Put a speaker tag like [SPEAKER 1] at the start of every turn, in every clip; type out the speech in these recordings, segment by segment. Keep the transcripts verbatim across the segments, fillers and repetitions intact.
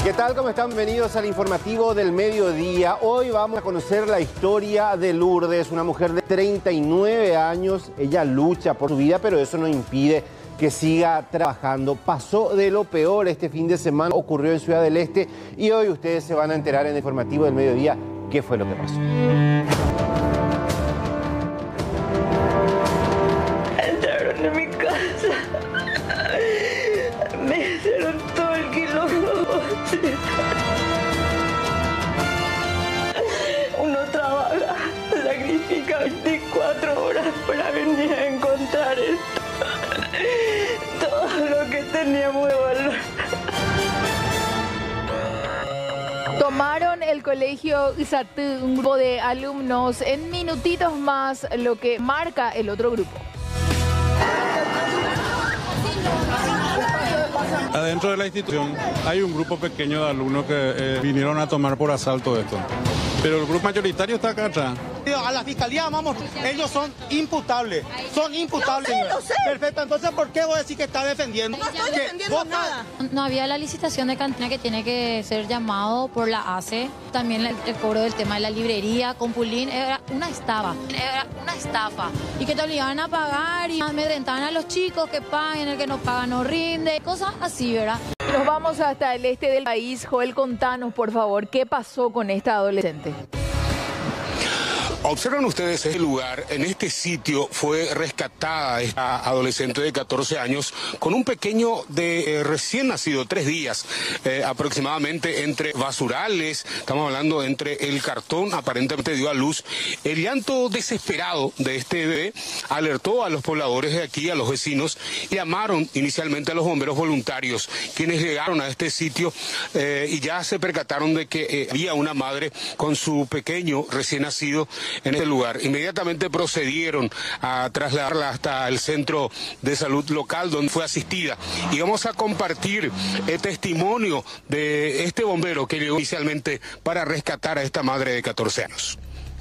[SPEAKER 1] ¿Qué tal? ¿Cómo están? Bienvenidos al informativo del mediodía. Hoy vamos a conocer la historia de Lourdes, una mujer de treinta y nueve años. Ella lucha por su vida, pero eso no impide que siga trabajando. Pasó de lo peor este fin de semana, ocurrió en Ciudad del Este y hoy ustedes se van a enterar en el informativo del mediodía qué fue lo que pasó.
[SPEAKER 2] Entraron en mi casa, me hicieron todo el quilombo. Uno trabaja, sacrifica veinticuatro horas para venir a encontrar esto. Todo lo que teníamos de valor.
[SPEAKER 3] Tomaron el colegio Izatú, un grupo de alumnos. En minutitos más, lo que marca el otro grupo.
[SPEAKER 4] Adentro de la institución hay un grupo pequeño de alumnos que eh, vinieron a tomar por asalto esto. Pero el grupo mayoritario está acá atrás.
[SPEAKER 5] A la fiscalía vamos, ellos son imputables, son imputables.
[SPEAKER 2] Lo sé, lo sé.
[SPEAKER 5] Perfecto, entonces ¿por qué vos decís que está defendiendo?
[SPEAKER 2] No estoy
[SPEAKER 5] Que
[SPEAKER 2] defendiendo
[SPEAKER 5] vos-
[SPEAKER 2] nada.
[SPEAKER 6] No había la licitación de cantina que tiene que ser llamado por la A C E. También el, el cobro del tema de la librería con Pulín era una estafa. Era una estafa. Y que te obligaban a pagar y amedrentaban a los chicos que paguen, el que no paga no rinde. Cosas así, ¿verdad?
[SPEAKER 3] Nos vamos hasta el este del país. Joel, contanos, por favor, ¿qué pasó con esta adolescente?
[SPEAKER 7] Observan ustedes este lugar, en este sitio fue rescatada esta adolescente de catorce años con un pequeño de eh, recién nacido, tres días eh, aproximadamente, entre basurales, estamos hablando entre el cartón, aparentemente dio a luz. El llanto desesperado de este bebé alertó a los pobladores de aquí, a los vecinos, y llamaron inicialmente a los bomberos voluntarios, quienes llegaron a este sitio eh, y ya se percataron de que eh, había una madre con su pequeño recién nacido en este lugar. Inmediatamente procedieron a trasladarla hasta el centro de salud local donde fue asistida. Y vamos a compartir el testimonio de este bombero que llegó inicialmente para rescatar a esta madre de catorce años.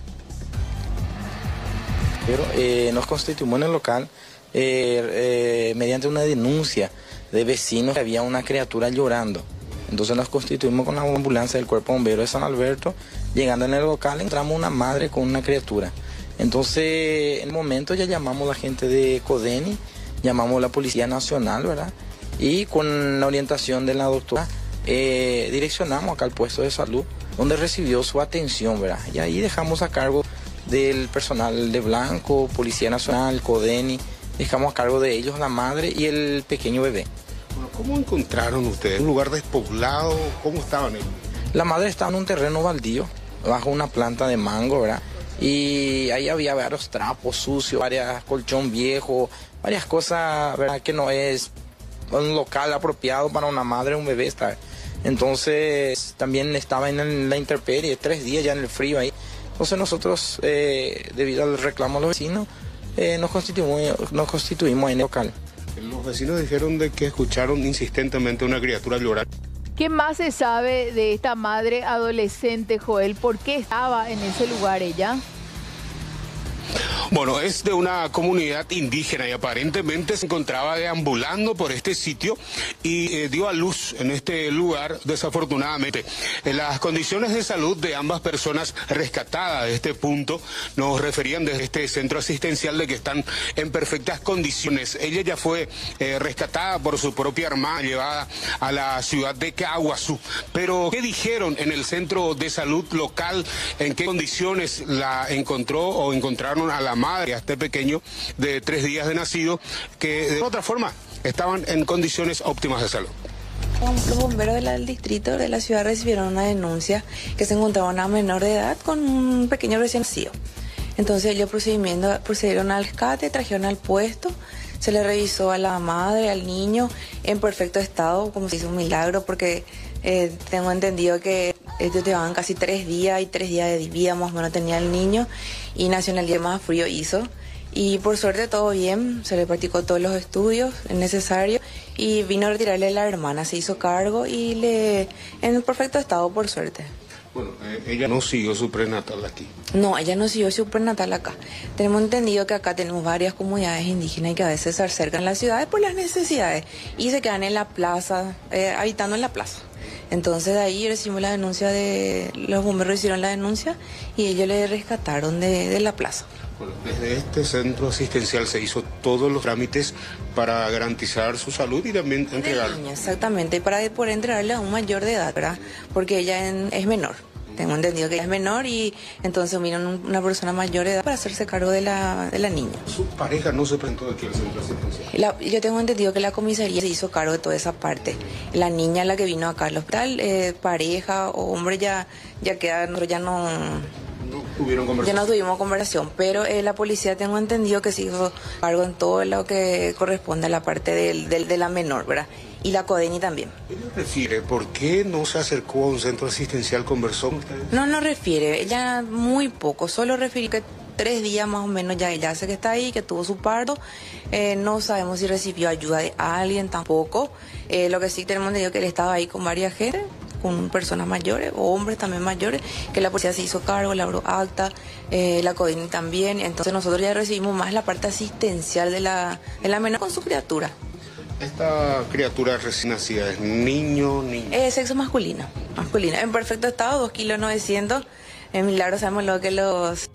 [SPEAKER 8] Pero eh, nos constituimos en el local eh, eh, mediante una denuncia de vecinos que había una criatura llorando. Entonces nos constituimos con la ambulancia del Cuerpo Bombero de San Alberto. Llegando en el local encontramos una madre con una criatura. Entonces en el momento ya llamamos a la gente de CODENI, llamamos a la Policía Nacional, ¿verdad? Y con la orientación de la doctora eh, direccionamos acá al puesto de salud donde recibió su atención, ¿verdad? Y ahí dejamos a cargo del personal de Blanco, Policía Nacional, CODENI, dejamos a cargo de ellos la madre y el pequeño bebé.
[SPEAKER 7] Bueno, ¿cómo encontraron ustedes? ¿Un lugar despoblado? ¿Cómo estaban ellos?
[SPEAKER 8] La madre estaba en un terreno baldío, bajo una planta de mango, ¿verdad? Y ahí había varios trapos sucios, varias colchón viejo, varias cosas, ¿verdad? Que no es un local apropiado para una madre o un bebé estar. Entonces también estaba en el- la intemperie, tres días ya en el frío ahí. Entonces nosotros, eh, debido al reclamo de los vecinos, eh, nos, constituimos, nos constituimos en el local.
[SPEAKER 7] Los vecinos dijeron de que escucharon insistentemente una criatura llorar.
[SPEAKER 3] ¿Qué más se sabe de esta madre adolescente, Joel? ¿Por qué estaba en ese lugar ella?
[SPEAKER 7] Bueno, es de una comunidad indígena y aparentemente se encontraba deambulando por este sitio y eh, dio a luz en este lugar, desafortunadamente. En las condiciones de salud de ambas personas rescatadas de este punto nos referían desde este centro asistencial de que están en perfectas condiciones. Ella ya fue eh, rescatada por su propia hermana, llevada a la ciudad de Caaguazú. Pero, ¿qué dijeron en el centro de salud local? ¿En qué condiciones la encontró o encontraron a la madre, a este pequeño de tres días de nacido, que de otra forma estaban en condiciones óptimas de salud?
[SPEAKER 9] Los bomberos del distrito de la ciudad recibieron una denuncia que se encontraba una menor de edad con un pequeño recién nacido. Entonces ellos procedimiento, procedieron al rescate, trajeron al puesto, se le revisó a la madre, al niño, en perfecto estado, como se hizo un milagro, porque eh, tengo entendido que ellos llevaban casi tres días y tres días de vida más o menos tenía el niño, y nació en el día más frío hizo. Y por suerte todo bien, se le practicó todos los estudios necesarios y vino a retirarle a la hermana, se hizo cargo y le en perfecto estado por suerte.
[SPEAKER 7] Bueno, eh, ella no siguió su prenatal aquí.
[SPEAKER 9] No, ella no siguió su prenatal acá. Tenemos entendido que acá tenemos varias comunidades indígenas y que a veces se acercan a las ciudades por las necesidades y se quedan en la plaza, eh, habitando en la plaza. Entonces de ahí recibimos la denuncia de... Los bomberos hicieron la denuncia y ellos le rescataron de, de la plaza.
[SPEAKER 7] Bueno, desde este centro asistencial se hizo todos los trámites para garantizar su salud y también entregar.
[SPEAKER 9] Exactamente, para poder entregarle a un mayor de edad, ¿verdad? Porque ella en, es menor. Tengo entendido que ella es menor y entonces miran una persona mayor de edad para hacerse cargo de la, de la niña.
[SPEAKER 7] ¿Su pareja no se presentó aquí al centro asistencial?
[SPEAKER 9] La, yo tengo entendido que la comisaría se hizo cargo de toda esa parte. La niña, la que vino acá al hospital, eh, pareja o hombre ya, ya queda, nosotros ya no...
[SPEAKER 7] No tuvieron conversación.
[SPEAKER 9] Ya no tuvimos conversación, pero eh, la policía tengo entendido que se hizo cargo en todo lo que corresponde a la parte del, del, de la menor, ¿verdad? Y la CODENI también.
[SPEAKER 7] ¿Ella refiere por qué no se acercó a un centro asistencial, conversó con ustedes?
[SPEAKER 9] No, no refiere, ella muy poco, solo refiere que tres días más o menos ya ella hace que está ahí, que tuvo su parto. Eh, no sabemos si recibió ayuda de alguien tampoco. Eh, lo que sí tenemos entendido que él estaba ahí con varias gente, con personas mayores o hombres también mayores, que la policía se hizo cargo, labró acta, eh, la CODENI también. Entonces nosotros ya recibimos más la parte asistencial de la, de la menor con su criatura.
[SPEAKER 7] ¿Esta criatura recién nacida es niño, niña?
[SPEAKER 9] Eh, sexo masculino, masculino, en perfecto estado, dos kilos novecientos. En milagro sabemos lo que los...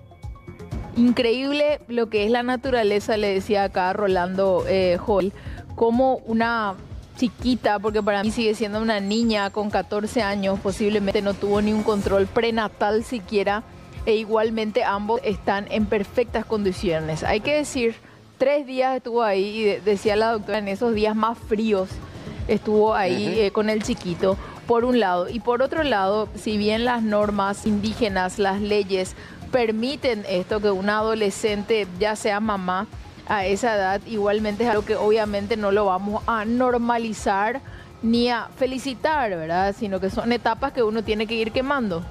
[SPEAKER 3] Increíble lo que es la naturaleza, le decía acá Rolando eh, Hall, como una chiquita, porque para mí sigue siendo una niña con catorce años, posiblemente no tuvo ni un control prenatal siquiera, e igualmente ambos están en perfectas condiciones. Hay que decir, tres días estuvo ahí y de decía la doctora, en esos días más fríos estuvo ahí uh-huh. eh, con el chiquito, por un lado. Y por otro lado, si bien las normas indígenas, las leyes permiten esto, que una adolescente ya sea mamá a esa edad, igualmente es algo que obviamente no lo vamos a normalizar ni a felicitar, ¿verdad? Sino que son etapas que uno tiene que ir quemando.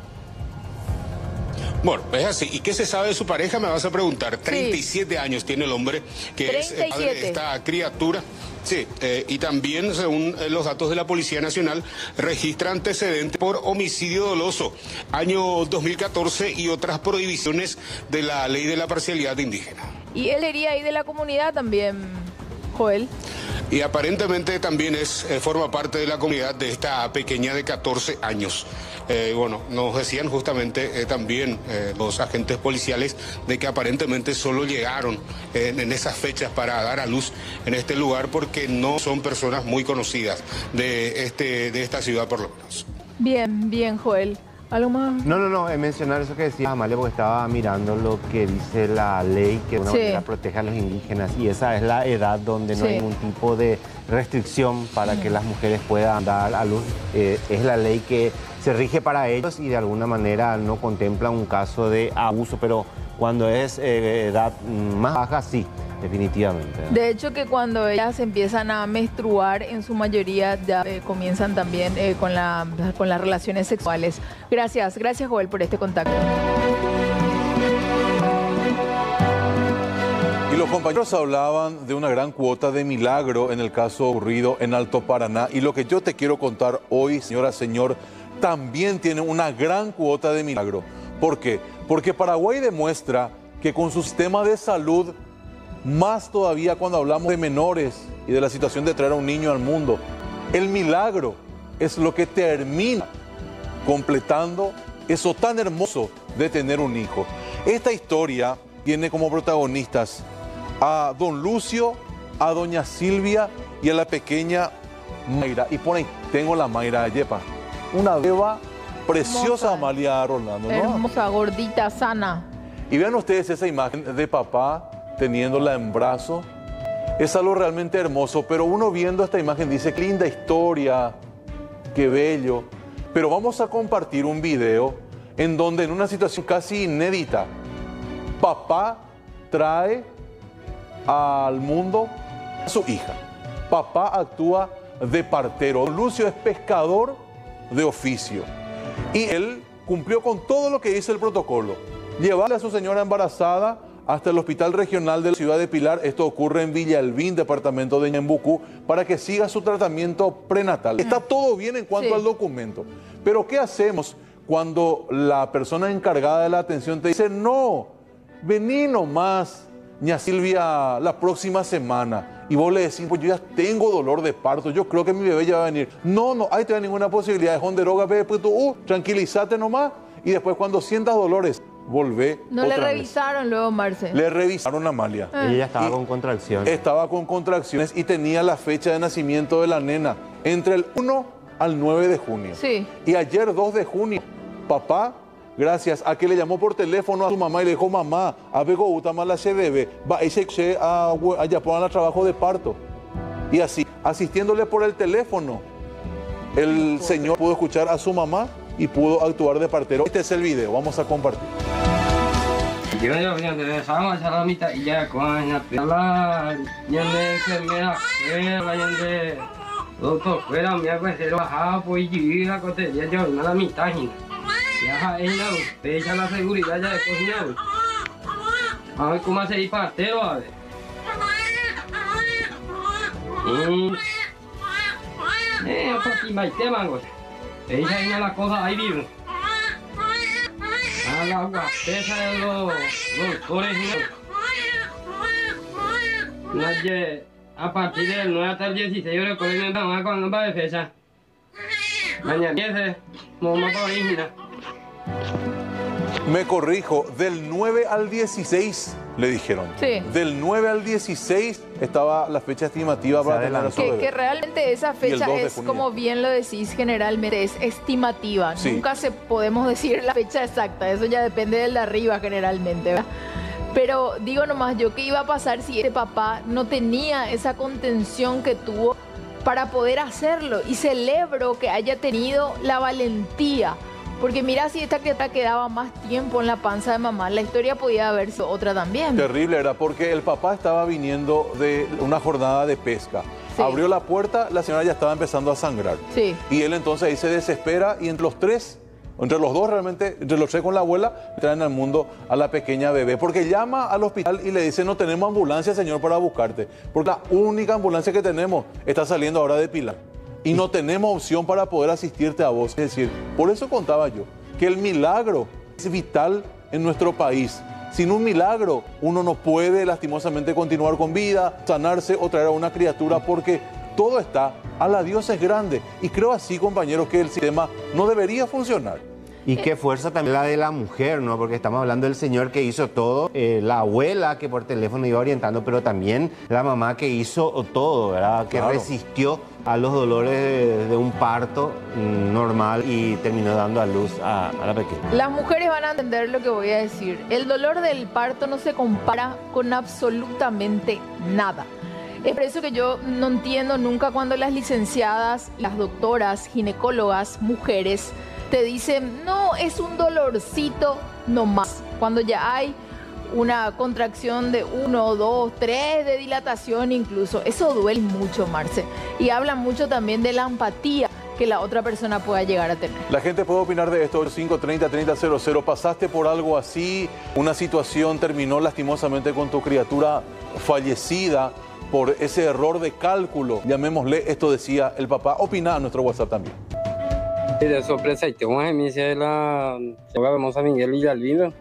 [SPEAKER 7] Bueno, es así. ¿Y qué se sabe de su pareja? Me vas a preguntar. treinta y siete sí. años tiene el hombre, que treinta y siete. Es padre de esta criatura. Sí, eh, y también, según eh, los datos de la Policía Nacional, registra antecedentes por homicidio doloso, año dos mil catorce, y otras prohibiciones de la Ley de la Parcialidad Indígena.
[SPEAKER 3] Y él sería ahí de la comunidad también, Joel.
[SPEAKER 7] Y aparentemente también es eh, forma parte de la comunidad de esta pequeña de catorce años. Eh, bueno, nos decían justamente eh, también eh, los agentes policiales de que aparentemente solo llegaron eh, en esas fechas para dar a luz en este lugar porque no son personas muy conocidas de, este, de esta ciudad por lo menos.
[SPEAKER 3] Bien, bien, Joel. ¿Algo más?
[SPEAKER 1] No, no, no, es mencionar eso que decía Amalia, porque estaba mirando lo que dice la ley que de una sí. manera protege a los indígenas, y esa es la edad donde no sí. hay ningún tipo de restricción para que las mujeres puedan dar a luz. Eh, es la ley que se rige para ellos y de alguna manera no contempla un caso de abuso, pero cuando es eh, edad más baja, sí. Definitivamente.
[SPEAKER 3] De hecho, que cuando ellas empiezan a menstruar, en su mayoría ya eh, comienzan también eh, con, la, con las relaciones sexuales. Gracias, gracias Joel por este contacto.
[SPEAKER 10] Y los compañeros hablaban de una gran cuota de milagro en el caso ocurrido en Alto Paraná. Y lo que yo te quiero contar hoy, señora, señor, también tiene una gran cuota de milagro. ¿Por qué? Porque Paraguay demuestra que con su sistema de salud, más todavía cuando hablamos de menores y de la situación de traer a un niño al mundo, el milagro es lo que termina completando eso tan hermoso de tener un hijo. Esta historia tiene como protagonistas a don Lucio, a doña Silvia y a la pequeña Mayra. Y por ahí tengo la Mayra Yepa, una beba preciosa, hermosa. Amalia Rolando, ¿no?
[SPEAKER 3] Hermosa, gordita, sana.
[SPEAKER 10] Y vean ustedes esa imagen de papá teniéndola en brazo. Es algo realmente hermoso, pero uno viendo esta imagen dice, qué linda historia, qué bello. Pero vamos a compartir un video en donde en una situación casi inédita, papá trae al mundo a su hija. Papá actúa de partero. Lucio es pescador de oficio y él cumplió con todo lo que dice el protocolo. Llevarle a su señora embarazada hasta el Hospital Regional de la Ciudad de Pilar. Esto ocurre en Villa Elvin, departamento de Ñembucú, para que siga su tratamiento prenatal. Está todo bien en cuanto sí. al documento. Pero ¿qué hacemos cuando la persona encargada de la atención te dice, no, vení nomás, ña Silvia, la próxima semana. Y vos le decís, pues yo ya tengo dolor de parto, yo creo que mi bebé ya va a venir. No, no hay todavía ninguna posibilidad. Es honderoga, bebé, pues tú, uh, tranquilízate nomás. Y después cuando sientas dolores, volvé.
[SPEAKER 3] No le revisaron luego, Marce.
[SPEAKER 10] Le revisaron a Amalia.
[SPEAKER 1] Ah. Ella estaba con contracciones.
[SPEAKER 10] Estaba con contracciones y tenía la fecha de nacimiento de la nena entre el uno al nueve de junio.
[SPEAKER 3] Sí.
[SPEAKER 10] Y ayer, dos de junio, papá, gracias a que le llamó por teléfono a su mamá y le dijo, mamá, a Bego Utama la se debe, va a irse a Japón al trabajo de parto. Y así, asistiéndole por el teléfono, el señor pudo escuchar a su mamá y pudo actuar de partero. Este es el video, vamos a compartir.
[SPEAKER 11] Yo ya voy a tener sama cara mitad y ya con la la yende enfermera la yende doctor fuera me hago hacer bajar pues y la cote ya yo la mitad ya ella usted ya la seguridad ya de cocinar a ver cómo hace ir partero a ver eh aquí va el tema ella es la cosa ahí vive a la guapesa de los doctores nadie a partir del nueve hasta el dieciséis yo recuerdo que me cuando va de fecha mañana diez mamá para original.
[SPEAKER 10] Me corrijo, del nueve al dieciséis le dijeron.
[SPEAKER 3] Sí.
[SPEAKER 10] Del nueve al dieciséis estaba la fecha estimativa para tener a su
[SPEAKER 3] que,
[SPEAKER 10] bebé.
[SPEAKER 3] que realmente esa fecha es, como bien lo decís, generalmente es estimativa.
[SPEAKER 10] Sí.
[SPEAKER 3] Nunca se podemos decir la fecha exacta. Eso ya depende del de arriba generalmente, ¿verdad? Pero digo nomás yo, ¿qué iba a pasar si este papá no tenía esa contención que tuvo para poder hacerlo? Y celebro que haya tenido la valentía. Porque mira, si esta criatura quedaba más tiempo en la panza de mamá, la historia podía haber sido otra también.
[SPEAKER 10] Terrible era porque el papá estaba viniendo de una jornada de pesca. Sí. Abrió la puerta, la señora ya estaba empezando a sangrar.
[SPEAKER 3] Sí.
[SPEAKER 10] Y él entonces ahí se desespera y entre los tres, entre los dos realmente, entre los tres con la abuela, traen al mundo a la pequeña bebé. Porque llama al hospital y le dice, no tenemos ambulancia, señor, para buscarte. Porque la única ambulancia que tenemos está saliendo ahora de Pilar. Y no tenemos opción para poder asistirte a vos. Es decir, por eso contaba yo, que el milagro es vital en nuestro país. Sin un milagro, uno no puede lastimosamente continuar con vida, sanarse o traer a una criatura, porque todo está, a la Dios es grande. Y creo así, compañeros, que el sistema no debería funcionar.
[SPEAKER 1] Y qué fuerza también la de la mujer, ¿no? Porque estamos hablando del señor que hizo todo, eh, la abuela que por teléfono iba orientando, pero también la mamá que hizo todo, ¿verdad? Que
[SPEAKER 10] Claro.
[SPEAKER 1] resistió a los dolores de, de un parto mm, normal y terminó dando a luz a, a la pequeña.
[SPEAKER 3] Las mujeres van a entender lo que voy a decir. El dolor del parto no se compara con absolutamente nada. Es por eso que yo no entiendo nunca cuando las licenciadas, las doctoras, ginecólogas, mujeres, te dicen, no, es un dolorcito nomás. Cuando ya hay una contracción de uno, dos, tres de dilatación incluso. Eso duele mucho, Marce. Y habla mucho también de la empatía que la otra persona pueda llegar a tener.
[SPEAKER 10] La gente puede opinar de esto, cinco treinta, treinta cero cero. ¿Pasaste por algo así? Una situación terminó lastimosamente con tu criatura fallecida por ese error de cálculo. Llamémosle, esto decía el papá. Opina a nuestro WhatsApp también.
[SPEAKER 11] De sorpresa, y tengo una misa de la vamos a Miguel y Alvino.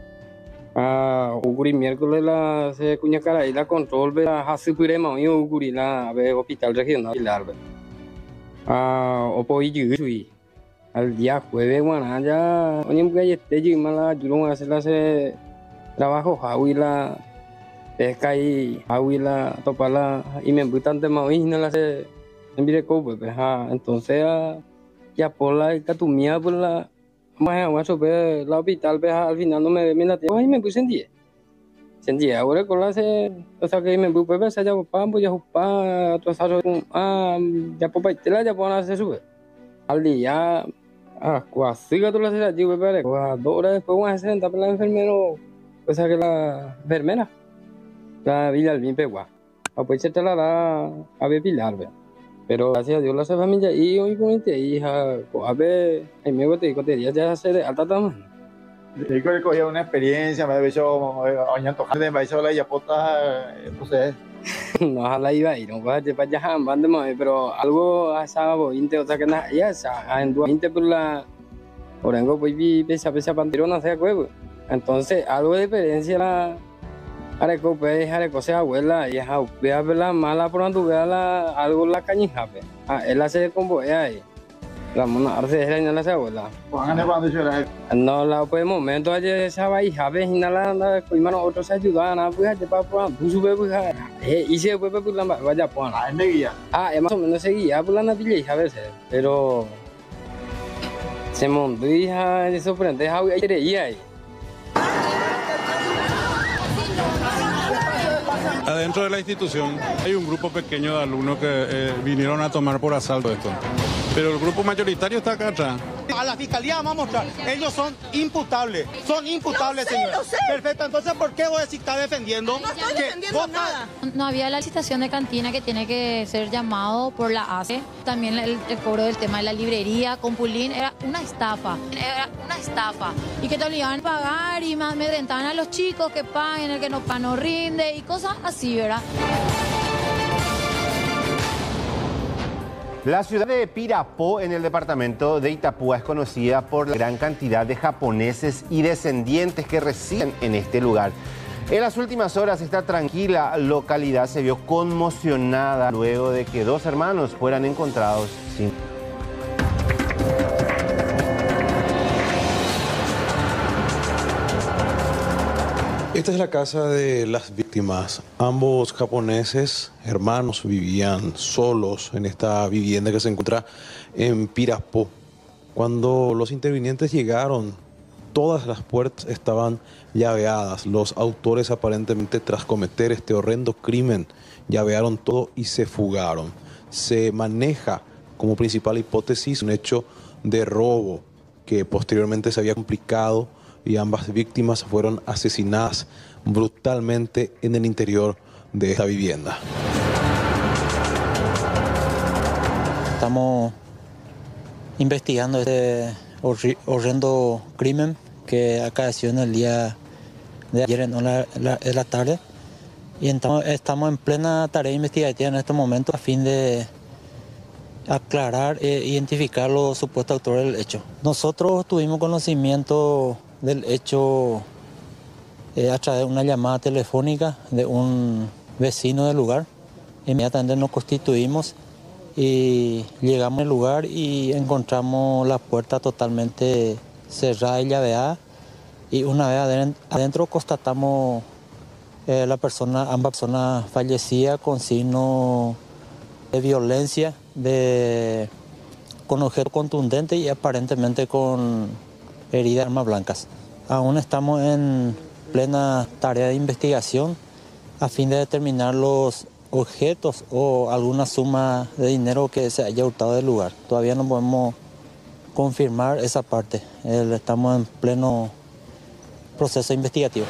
[SPEAKER 11] Ah, uguri miércoles la se cuña cara y la control ve a hace purema y uguri la ve hospital regional y larve. Ah, opo y yui. Al día jueves bueno ya onim que este y mala yurun hace la se trabajo hawila pesca y hawila topala y me butan de maíz no la se envire cobre pues entonces ya por la catumía por la más más sobre la hospital ve al final no me ve mira ahí me puse en diez en diez ahora con la se o sea que me puse pues ya papá pues ya papá tú sabes ah ya papá te la ya pone se sube al día ah casi que tú la se yo pero dos horas después van a hacer en la enfermero o sea que la enfermera la Villa al bien pegua pues se te la da a ver Pilar ve. Pero gracias a Dios la familia y hoy con este hija a ver en mi bote cotería ya se de alta tamaño.
[SPEAKER 12] Yo creo que cogía una experiencia, me había hecho oña tojante, me ha hecho la yapota, no sé.
[SPEAKER 11] No ojalá iba a ir, no vas a llevar ya bande más, pero algo asaba veinte, o sea que nada, ya esa en veinte por la Orengo pues vi pesa pesa pantirona hacia huevo. Entonces algo de diferencia la areco pues areco sea abuela y es vea la mala por andu vea la algo la cañija pe. Ah, él hace combo ahí. La mona arce es la la abuela.
[SPEAKER 12] Póngale cuando yo la
[SPEAKER 11] no la pues momento ayer esa va hija ve y nada nada pues mano otros ayudan a pues para para tu sube pues eh y se pues pues la vaya pues
[SPEAKER 12] ah me guía
[SPEAKER 11] ah es más o menos seguía pues la natilla hija veces pero se montó hija de sorprende how y ahí.
[SPEAKER 4] Adentro de la institución hay un grupo pequeño de alumnos que eh, vinieron a tomar por asalto esto, pero el grupo mayoritario está acá atrás.
[SPEAKER 5] A la fiscalía vamos a mostrar, ellos son imputables, son imputables,
[SPEAKER 13] lo sé,
[SPEAKER 5] señor.
[SPEAKER 13] Lo sé.
[SPEAKER 5] Perfecto, entonces ¿por qué vos decís que está defendiendo?
[SPEAKER 13] No estoy
[SPEAKER 5] que
[SPEAKER 13] defendiendo
[SPEAKER 5] vos
[SPEAKER 13] nada.
[SPEAKER 6] No había la licitación de cantina que tiene que ser llamado por la A C E. También el, el cobro del tema de la librería, Compulín, era una estafa. Era una estafa. Y que te obligaban a pagar y me amedrentaban a los chicos que paguen, el que no paga no rinde y cosas así, ¿verdad?
[SPEAKER 1] La ciudad de Pirapó, en el departamento de Itapúa, es conocida por la gran cantidad de japoneses y descendientes que residen en este lugar. En las últimas horas, esta tranquila localidad se vio conmocionada luego de que dos hermanos fueran encontrados sin...
[SPEAKER 14] Esta es la casa de las víctimas. Ambos japoneses, hermanos, vivían solos en esta vivienda que se encuentra en Pirapó. Cuando los intervinientes llegaron, todas las puertas estaban llaveadas. Los autores, aparentemente, tras cometer este horrendo crimen, llavearon todo y se fugaron. Se maneja como principal hipótesis un hecho de robo que posteriormente se había complicado y ambas víctimas fueron asesinadas brutalmente en el interior de esta vivienda.
[SPEAKER 15] Estamos investigando este horrendo crimen que acaeció en el día de ayer en la, la, en la tarde y estamos, estamos en plena tarea investigativa en este momento a fin de aclarar e identificar los supuestos autores del hecho. Nosotros tuvimos conocimiento del hecho eh, a través de una llamada telefónica de un vecino del lugar. Inmediatamente nos constituimos y llegamos al lugar y encontramos la puerta totalmente cerrada y llaveada, y una vez adentro constatamos eh, la persona, ambas personas fallecidas con signos de violencia, de, con objetos contundentes y aparentemente con heridas de armas blancas. Aún estamos en plena tarea de investigación a fin de determinar los objetos o alguna suma de dinero que se haya hurtado del lugar. Todavía no podemos confirmar esa parte. Estamos en pleno proceso investigativo.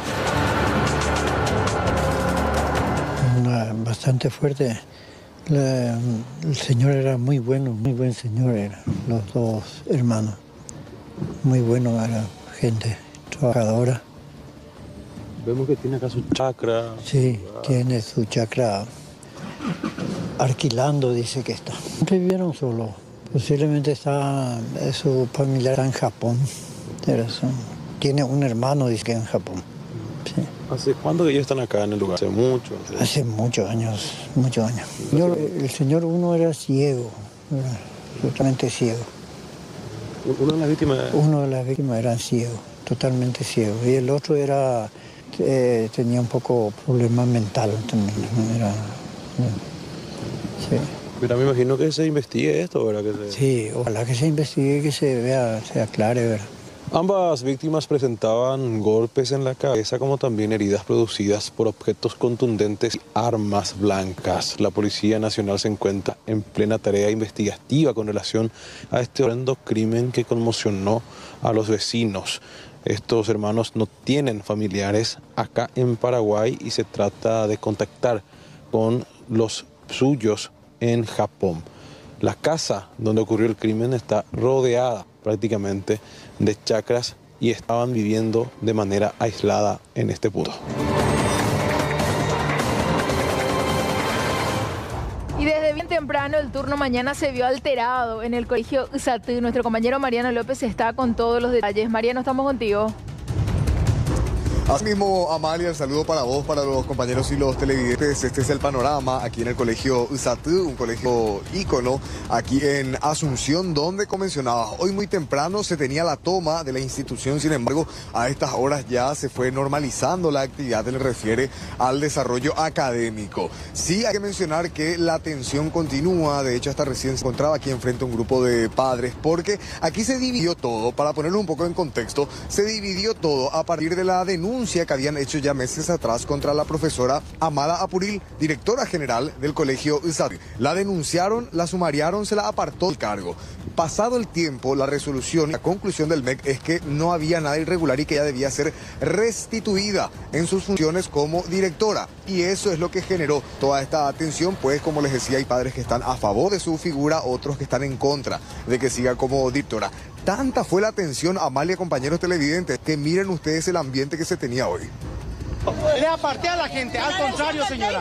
[SPEAKER 16] Una, bastante fuerte. La, el señor era muy bueno, muy buen señor era, los dos hermanos. Muy bueno, era gente trabajadora.
[SPEAKER 14] Vemos que tiene acá su chacra.
[SPEAKER 16] Sí, ah. Tiene su chacra alquilando, dice que está. Siempre vivieron solos. Posiblemente está, su familia está en Japón. Era su, tiene un hermano, dice que en Japón. Sí.
[SPEAKER 14] ¿Hace cuándo que ellos están acá en el lugar? ¿Hace mucho?
[SPEAKER 16] Hace, Hace muchos años, muchos años. Yo, el señor uno era ciego, era totalmente ciego.
[SPEAKER 14] ¿Una de las víctimas?
[SPEAKER 16] Uno de las víctimas era ciego, totalmente ciego. Y el otro era, eh, tenía un poco problema mental también. Era, sí.
[SPEAKER 14] Pero me imagino que se investigue esto, ¿verdad? Que se...
[SPEAKER 16] Sí, ojalá que se investigue, que se vea, se aclare, ¿verdad?
[SPEAKER 14] Ambas víctimas presentaban golpes en la cabeza, como también heridas producidas por objetos contundentes y armas blancas. La Policía Nacional se encuentra en plena tarea investigativa con relación a este horrendo crimen que conmocionó a los vecinos. Estos hermanos no tienen familiares acá en Paraguay y se trata de contactar con los suyos en Japón. La casa donde ocurrió el crimen está rodeada prácticamente de chacras y estaban viviendo de manera aislada en este punto.
[SPEAKER 3] Y desde bien temprano temprano, el turno mañana se vio alterado en el colegio Usatú. Nuestro compañero Mariano López está con todos los detalles. Mariano, estamos contigo.
[SPEAKER 13] Asimismo, Amalia, el saludo para vos, para los compañeros y los televidentes. Este es el panorama aquí en el colegio Usatú, un colegio ícono aquí en Asunción, donde, como mencionabas, hoy muy temprano se tenía la toma de la institución. Sin embargo, a estas horas ya se fue normalizando la actividad que le refiere al desarrollo académico. Sí hay que mencionar que la tensión continúa. De hecho, hasta recién se encontraba aquí enfrente un grupo de padres, porque aquí se dividió todo. Para ponerlo un poco en contexto, se dividió todo a partir de la denuncia que habían hecho ya meses atrás contra la profesora Amada Apuril, directora general del colegio Usatú. La denunciaron, la sumariaron, se la apartó del cargo. Pasado el tiempo, la resolución, la conclusión del M E C es que no había nada irregular y que ella debía ser restituida en sus funciones como directora. Y eso es lo que generó toda esta atención, pues como les decía, hay padres que están a favor de su figura, otros que están en contra de que siga como directora. Tanta fue la atención, Amalia, compañeros televidentes, que miren ustedes el ambiente que se tenía hoy.
[SPEAKER 5] Le aparté a la gente, al contrario, señora.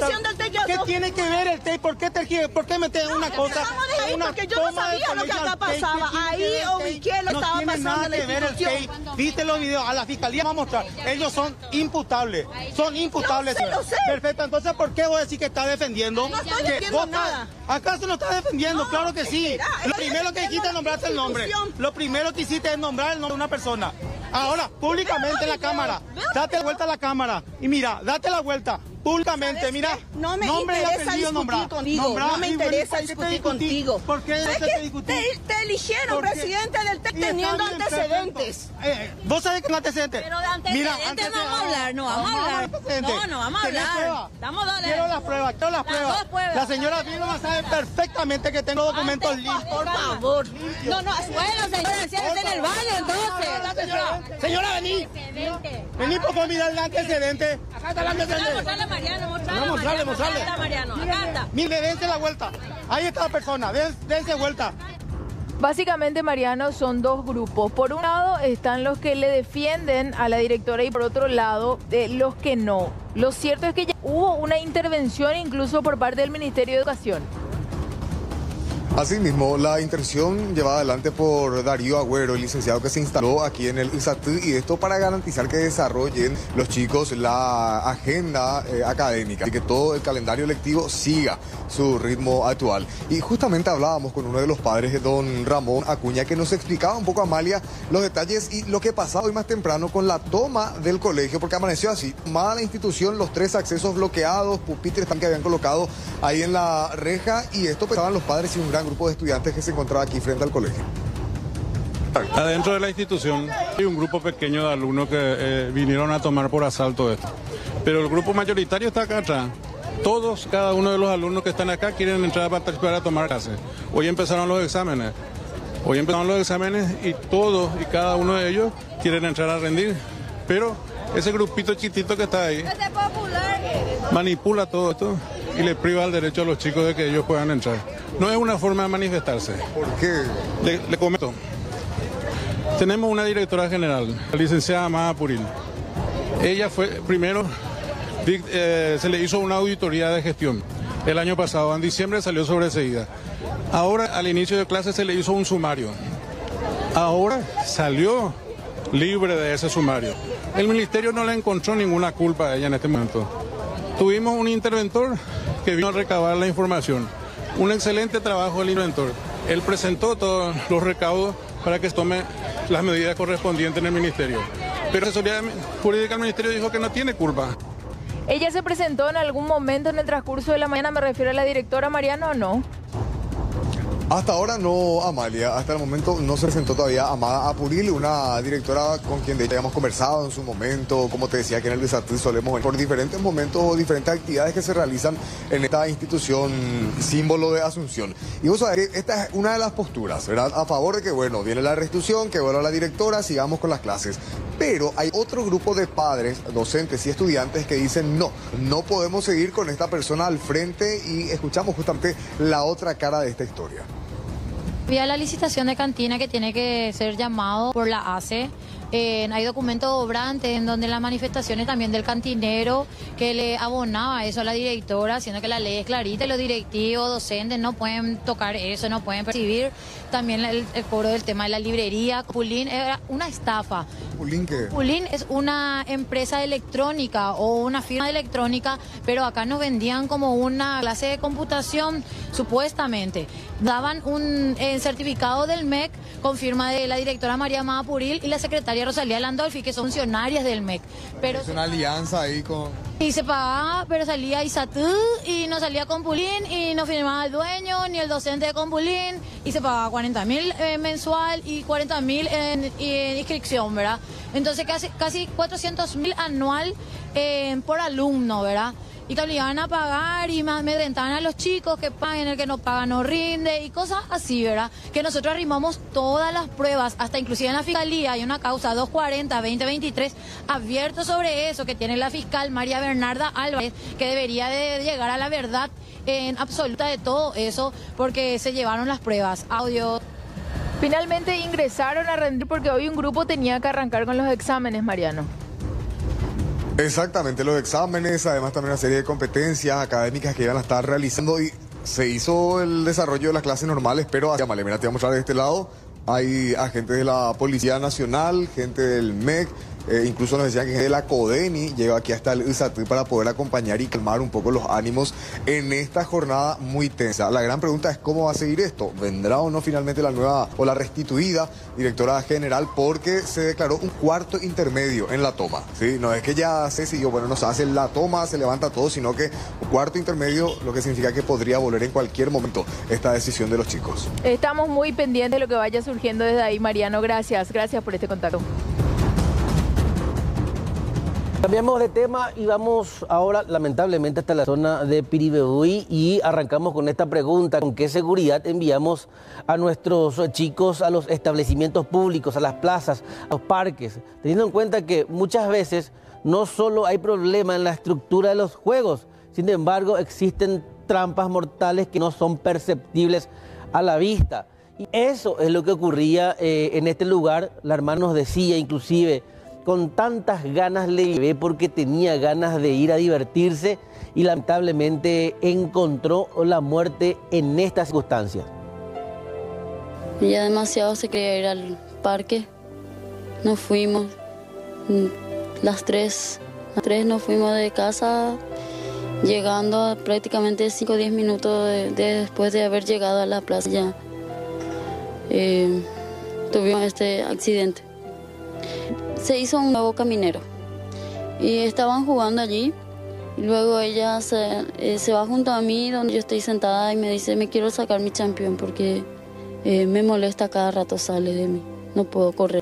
[SPEAKER 5] ¿Qué tiene que ver el T E I? ¿Por qué te ¿Por qué meter una cosa? Una
[SPEAKER 17] porque yo no sabía lo que acá pasaba. Ahí ubiqué lo que estaba pasando.
[SPEAKER 5] No tiene nada que ver el T E I. Viste los videos, a la fiscalía va a mostrar. Ellos son imputables. Son imputables.
[SPEAKER 17] Lo sé, lo sé.
[SPEAKER 5] Perfecto, entonces ¿por qué vos decís que está defendiendo?
[SPEAKER 17] No estoy defendiendo nada.
[SPEAKER 5] ¿Acaso no está defendiendo? No, claro que sí. Lo primero que hiciste es nombrarte el nombre. Lo primero que hiciste es nombrar el nombre de una persona. Ahora, públicamente en la cámara, date la vuelta a la cámara y mira, date la vuelta. Públicamente, mira,
[SPEAKER 17] no me
[SPEAKER 5] nombre
[SPEAKER 17] interesa discutir
[SPEAKER 5] nombrar,
[SPEAKER 17] contigo,
[SPEAKER 5] nombrar,
[SPEAKER 17] no me interesa discutir contigo.
[SPEAKER 5] ¿Por qué no te discutir?
[SPEAKER 17] Te, te eligieron presidente del T E C teniendo antecedentes.
[SPEAKER 5] Eh, ¿Vos sabés que no antecedentes?
[SPEAKER 17] Pero de antecedentes
[SPEAKER 5] mira, antecedentes,
[SPEAKER 17] no vamos a hablar, no vamos a hablar. No, no vamos a hablar. Vamos a darle.
[SPEAKER 5] Quiero las pruebas, quiero las pruebas.
[SPEAKER 17] pruebas.
[SPEAKER 5] La señora Vilma sabe perfectamente que tengo documentos limpios.
[SPEAKER 17] Por favor. No, no, bueno, señora, enciérrese en el baño entonces.
[SPEAKER 5] Señora, señora, vení. Vení, por favor, mirar el antecedente. Acá está el antecedente.
[SPEAKER 17] Mostrarle a Mariano, mostrarle.
[SPEAKER 5] No, mostrarle, mostrarle.
[SPEAKER 17] Acá está Mariano, acá está.
[SPEAKER 5] Mire, dense la vuelta. Ahí está la persona, dense vuelta.
[SPEAKER 3] Básicamente, Mariano, son dos grupos. Por un lado están los que le defienden a la directora y por otro lado eh, los que no. Lo cierto es que ya hubo una intervención incluso por parte del Ministerio de Educación.
[SPEAKER 13] Asimismo, la intervención llevada adelante por Darío Agüero, el licenciado que se instaló aquí en el Usatú, y esto para garantizar que desarrollen los chicos la agenda eh, académica y que todo el calendario lectivo siga su ritmo actual. Y justamente hablábamos con uno de los padres, don Ramón Acuña, que nos explicaba un poco, Amalia, los detalles y lo que pasaba hoy más temprano con la toma del colegio, porque amaneció así, tomada la institución, los tres accesos bloqueados, pupitres que habían colocado ahí en la reja, y esto pensaban los padres y un gran grupo de estudiantes que se encontraba aquí frente al colegio.
[SPEAKER 4] Adentro de la institución hay un grupo pequeño de alumnos que eh, vinieron a tomar por asalto esto, pero el grupo mayoritario está acá atrás. Todos, cada uno de los alumnos que están acá quieren entrar a participar a tomar clases. Hoy empezaron los exámenes, hoy empezaron los exámenes y todos y cada uno de ellos quieren entrar a rendir, pero ese grupito chiquitito que está ahí manipula todo esto y le priva el derecho a los chicos de que ellos puedan entrar. No es una forma de manifestarse.
[SPEAKER 13] ¿Por qué?
[SPEAKER 4] Le, le comento. Tenemos una directora general, la licenciada Amada Apuril. Ella fue, primero, eh, se le hizo una auditoría de gestión el año pasado. En diciembre salió sobreseída. Ahora, al inicio de clase, se le hizo un sumario. Ahora salió libre de ese sumario. El ministerio no le encontró ninguna culpa a ella en este momento. Tuvimos un interventor que vino a recabar la información. Un excelente trabajo del interventor. Él presentó todos los recaudos para que se tome las medidas correspondientes en el ministerio. Pero la asesoría jurídica del ministerio dijo que no tiene culpa.
[SPEAKER 3] ¿Ella se presentó en algún momento en el transcurso de la mañana? Me refiero a la directora Mariano, ¿o no?
[SPEAKER 13] Hasta ahora no, Amalia. Hasta el momento no se presentó todavía Amada Apuril, una directora con quien de hecho habíamos conversado en su momento. Como te decía, que en el Usatú solemos ver por diferentes momentos o diferentes actividades que se realizan en esta institución símbolo de Asunción. Y vos sabés que esta es una de las posturas, ¿verdad? A favor de que, bueno, viene la restitución, que vuelva la directora, sigamos con las clases. Pero hay otro grupo de padres, docentes y estudiantes que dicen no, no podemos seguir con esta persona al frente, y escuchamos justamente la otra cara de esta historia.
[SPEAKER 6] Había la licitación de cantina que tiene que ser llamado por la A C E. Eh, hay documentos obrantes en donde las manifestaciones también del cantinero que le abonaba eso a la directora, siendo que la ley es clarita y los directivos, docentes no pueden tocar eso, no pueden percibir. También el, el cobro del tema de la librería. Pulín era una estafa.
[SPEAKER 13] ¿Pulín qué?
[SPEAKER 6] Pulín es una empresa electrónica o una firma electrónica, pero acá nos vendían como una clase de computación, supuestamente. Daban un eh, certificado del M E C con firma de la directora María Amada Puril y la secretaria Rosalía Landolfi, que son funcionarias del M E C. Pero
[SPEAKER 13] es una alianza ahí con...
[SPEAKER 6] Y se pagaba, pero salía Isatú y no salía con Pulín y no firmaba el dueño ni el docente de Compulín y se pagaba cuarenta mil eh, mensual y cuarenta mil en, en inscripción, ¿verdad? Entonces casi, casi cuatrocientos mil anual eh, por alumno, ¿verdad? Y te obligaban a pagar y me rentaban a los chicos que paguen, el que no paga no rinde y cosas así, ¿verdad? Que nosotros arrimamos todas las pruebas, hasta inclusive en la fiscalía hay una causa doscientos cuarenta veinte veintitrés abierto sobre eso que tiene la fiscal María Bernarda Álvarez, que debería de llegar a la verdad en absoluta de todo eso, porque se llevaron las pruebas, audio.
[SPEAKER 3] Finalmente ingresaron a rendir porque hoy un grupo tenía que arrancar con los exámenes, Mariano.
[SPEAKER 13] Exactamente, los exámenes, además también una serie de competencias académicas que iban a estar realizando y se hizo el desarrollo de las clases normales, pero hacia Male, mira, te voy a mostrar de este lado, hay agentes de la Policía Nacional, gente del M E C, eh, incluso nos decían que gente de la CODENI llegó aquí hasta el ISATU para poder acompañar y calmar un poco los ánimos en esta jornada muy tensa. La gran pregunta es cómo va a seguir esto, ¿vendrá o no finalmente la nueva o la restituida directora general? Porque se declaró un cuarto intermedio en la toma, ¿sí? No es que ya se siguió, bueno, no se hace la toma, se levanta todo, sino que un cuarto intermedio, lo que significa que podría volver en cualquier momento esta decisión de los chicos.
[SPEAKER 3] Estamos muy pendientes de lo que vaya surgiendo desde ahí, Mariano. Gracias, gracias por este contacto.
[SPEAKER 18] Cambiamos de tema y vamos ahora lamentablemente hasta la zona de Piribebuy y arrancamos con esta pregunta: ¿con qué seguridad enviamos a nuestros chicos a los establecimientos públicos, a las plazas, a los parques? Teniendo en cuenta que muchas veces no solo hay problema en la estructura de los juegos, sin embargo existen trampas mortales que no son perceptibles a la vista. Y eso es lo que ocurría eh, en este lugar. La hermana nos decía inclusive, con tantas ganas le llevé porque tenía ganas de ir a divertirse y lamentablemente encontró la muerte en estas circunstancias.
[SPEAKER 19] Ya demasiado se quería ir al parque, nos fuimos, las tres, las tres nos fuimos de casa, llegando prácticamente cinco o diez minutos de, de después de haber llegado a la plaza ya eh, tuvimos este accidente. Se hizo un nuevo caminero y estaban jugando allí y luego ella se, eh, se va junto a mí donde yo estoy sentada y me dice: me quiero sacar mi champión porque eh, me molesta, cada rato sale de mí, no puedo correr.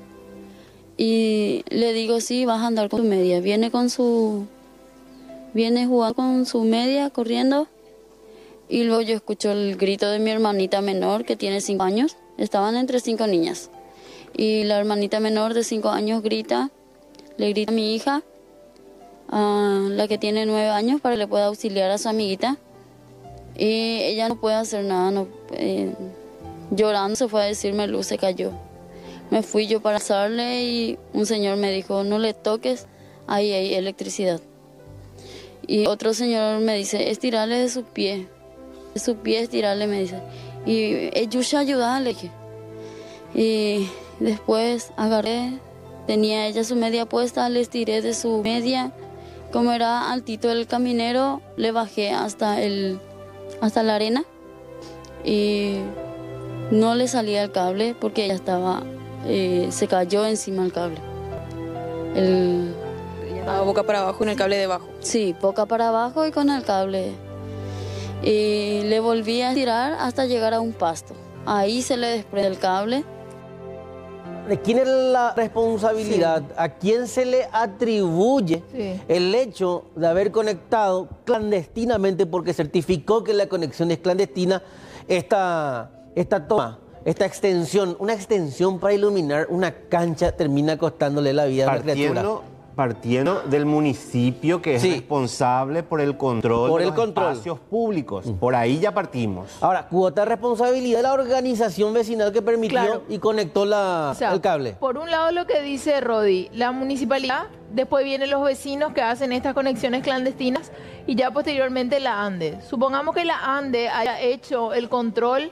[SPEAKER 19] Y le digo: sí, vas a andar con tu media. Viene con su viene jugando con su media, corriendo, y luego yo escucho el grito de mi hermanita menor que tiene cinco años, estaban entre cinco niñas. Y la hermanita menor de cinco años grita, le grita a mi hija, a la que tiene nueve años, para que le pueda auxiliar a su amiguita. Y ella no puede hacer nada, no, eh, llorando se fue a decirme: Luz, se cayó. Me fui yo para alzarle y un señor me dijo: no le toques, ahí hay electricidad. Y otro señor me dice: estirarle de su pie, de su pie estirarle, me dice. Y Yusha, ayúdale, le dije. Y después agarré, tenía ella su media puesta, le estiré de su media. Como era altito el caminero, le bajé hasta, el, hasta la arena y no le salía el cable porque ella estaba, eh, se cayó encima del cable. El,
[SPEAKER 20] estaba boca para abajo en el cable debajo.
[SPEAKER 19] Sí, boca para abajo y con el cable. Y le volví a estirar hasta llegar a un pasto. Ahí se le desprende el cable.
[SPEAKER 18] ¿De quién es la responsabilidad? Sí. ¿A quién se le atribuye sí. el hecho de haber conectado clandestinamente, porque certificó que la conexión es clandestina, esta, esta toma, esta extensión, una extensión para iluminar una cancha termina costándole la vida a una criatura?
[SPEAKER 1] partiendo del municipio que es
[SPEAKER 18] Sí.
[SPEAKER 1] responsable por el control
[SPEAKER 18] Por
[SPEAKER 1] de
[SPEAKER 18] el
[SPEAKER 1] los
[SPEAKER 18] control.
[SPEAKER 1] espacios públicos. Por ahí ya partimos.
[SPEAKER 18] Ahora, cuota de responsabilidad de la organización vecinal que permitió
[SPEAKER 3] Claro.
[SPEAKER 18] y conectó la,
[SPEAKER 3] O sea,
[SPEAKER 18] el cable.
[SPEAKER 3] Por un lado lo que dice Rodi, la municipalidad, después vienen los vecinos que hacen estas conexiones clandestinas y ya posteriormente la ANDE. Supongamos que la ANDE haya hecho el control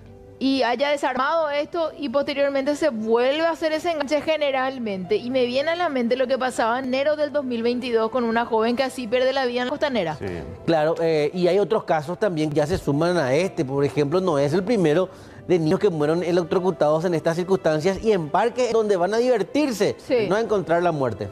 [SPEAKER 3] y haya desarmado esto y posteriormente se vuelve a hacer ese enganche generalmente. Y me viene a la mente lo que pasaba en enero del dos mil veintidós con una joven que así pierde la vida en la costanera.
[SPEAKER 1] Sí.
[SPEAKER 18] Claro, eh, y hay otros casos también que ya se suman a este. Por ejemplo, no es el primero de niños que mueren electrocutados en estas circunstancias y en parques donde van a divertirse,
[SPEAKER 3] Sí.
[SPEAKER 18] no a encontrar la muerte.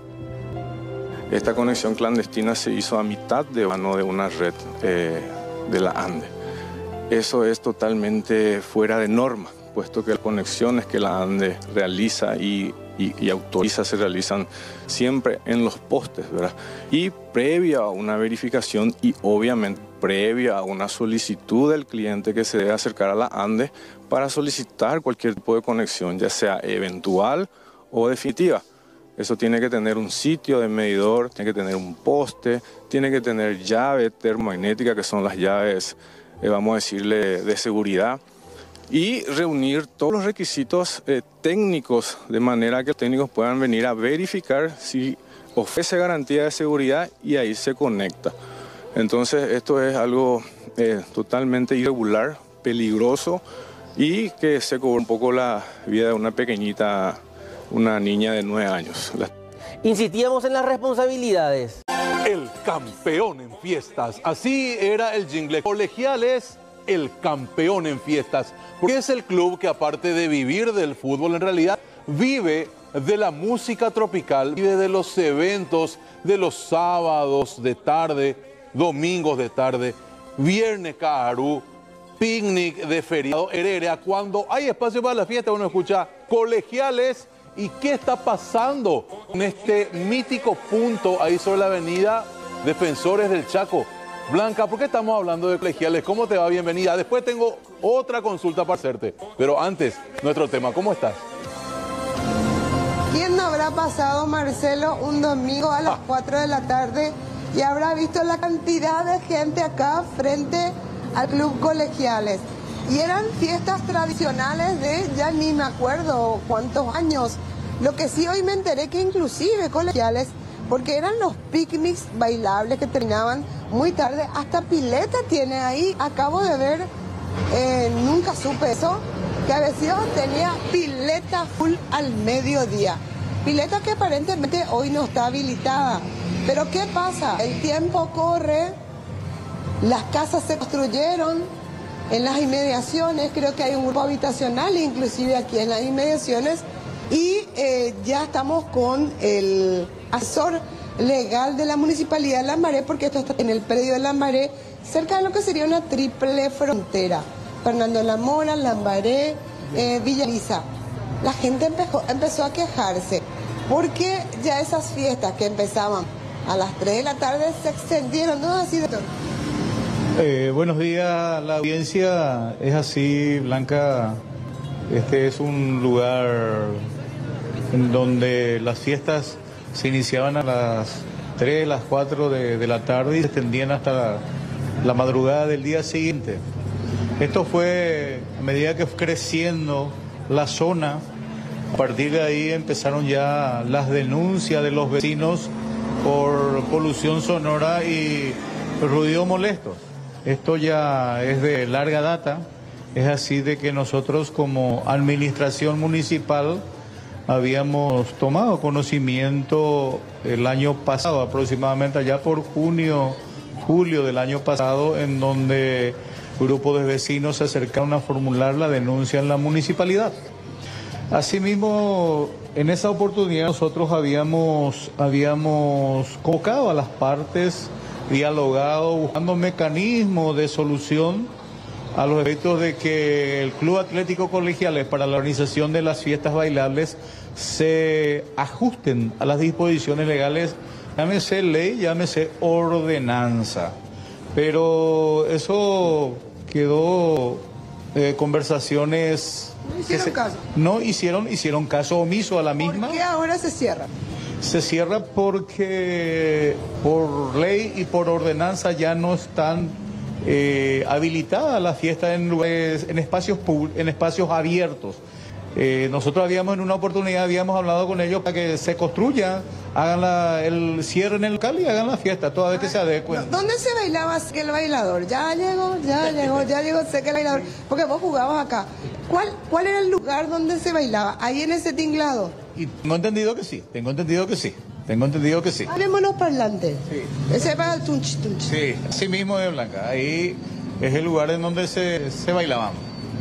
[SPEAKER 21] Esta conexión clandestina se hizo a mitad de mano de una red eh, de la ANDE. Eso es totalmente fuera de norma, puesto que las conexiones que la ANDE realiza y, y, y autoriza se realizan siempre en los postes, ¿verdad? Y previa a una verificación y obviamente previa a una solicitud del cliente que se debe acercar a la ANDE para solicitar cualquier tipo de conexión, ya sea eventual o definitiva. Eso tiene que tener un sitio de medidor, tiene que tener un poste, tiene que tener llave termomagnética, que son las llaves, eh, vamos a decirle, de seguridad, y reunir todos los requisitos eh, técnicos de manera que los técnicos puedan venir a verificar si ofrece garantía de seguridad y ahí se conecta. Entonces esto es algo eh, totalmente irregular, peligroso y que se cobra un poco la vida de una pequeñita, una niña de nueve años. La...
[SPEAKER 18] Insistíamos en las responsabilidades.
[SPEAKER 10] El campeón en fiestas. Así era el jingle. Colegiales, el campeón en fiestas. Porque es el club que aparte de vivir del fútbol, en realidad vive de la música tropical, vive de los eventos de los sábados de tarde, domingos de tarde, viernes Caarú, picnic de feriado, Heredia. Cuando hay espacio para la fiesta uno escucha Colegiales. ¿Y qué está pasando en este mítico punto ahí sobre la avenida Defensores del Chaco? Blanca, ¿por qué estamos hablando de Colegiales? ¿Cómo te va? Bienvenida. Después tengo otra consulta para hacerte. Pero antes, nuestro tema, ¿cómo estás?
[SPEAKER 22] ¿Quién no habrá pasado, Marcelo, un domingo a las
[SPEAKER 10] Ah.
[SPEAKER 22] cuatro de la tarde y habrá visto la cantidad de gente acá frente al Club Colegiales? Y eran fiestas tradicionales de, ya ni me acuerdo cuántos años. Lo que sí hoy me enteré que inclusive Colegiales, porque eran los picnics bailables que terminaban muy tarde, hasta pileta tiene ahí, acabo de ver, eh, nunca supe eso, que a veces tenía pileta full al mediodía. Pileta que aparentemente hoy no está habilitada. Pero ¿qué pasa? El tiempo corre, las casas se construyeron en las inmediaciones, creo que hay un grupo habitacional inclusive aquí en las inmediaciones y eh, ya estamos con el asesor legal de la Municipalidad de Lambaré, porque esto está en el predio de Lambaré, cerca de lo que sería una triple frontera. Fernando Lamora, Lambaré, eh, Villa Elisa. La gente empezó, empezó a quejarse porque ya esas fiestas que empezaban a las tres de la tarde se extendieron, ¿no? Así de...
[SPEAKER 23] Eh, buenos días, la audiencia es así, Blanca. Este es un lugar en donde las fiestas se iniciaban a las tres, las cuatro de, de la tarde y se extendían hasta la, la madrugada del día siguiente. Esto fue a medida que fue creciendo la zona. A partir de ahí empezaron ya las denuncias de los vecinos por polución sonora y ruido molesto. Esto ya es de larga data, es así de que nosotros como administración municipal habíamos tomado conocimiento el año pasado, aproximadamente allá por junio, julio del año pasado, en donde grupos de vecinos se acercaron a formular la denuncia en la municipalidad. Asimismo, en esa oportunidad nosotros habíamos, habíamos convocado a las partes, dialogado, buscando mecanismos de solución a los efectos de que el Club Atlético Colegiales para la organización de las fiestas bailables se ajusten a las disposiciones legales, llámese ley, llámese ordenanza. Pero eso quedó eh, conversaciones...
[SPEAKER 22] No hicieron
[SPEAKER 23] se,
[SPEAKER 22] caso.
[SPEAKER 23] No hicieron, hicieron caso omiso a la misma.
[SPEAKER 22] ¿Por qué ahora se cierra?
[SPEAKER 23] Se cierra porque por ley y por ordenanza ya no están eh, habilitadas las fiestas en, lugares, en, espacios, en espacios abiertos. Eh, nosotros habíamos en una oportunidad, habíamos hablado con ellos para que se construya, hagan la, el cierre en el local y hagan la fiesta, toda vez que se adecuen.
[SPEAKER 22] ¿Dónde se bailaba que el bailador? Ya llegó, ya llegó, ya llegó, sé que el bailador, porque vos jugabas acá. ¿Cuál, cuál era el lugar donde se bailaba? ¿Ahí en ese tinglado?
[SPEAKER 23] Y tengo entendido que sí, tengo entendido que sí, tengo entendido que sí.
[SPEAKER 22] Hablemos los parlantes.
[SPEAKER 23] Sí.
[SPEAKER 22] Ese para el tunchi tunchi.
[SPEAKER 23] Sí, así mismo de Blanca, ahí es el lugar en donde se, se bailaban.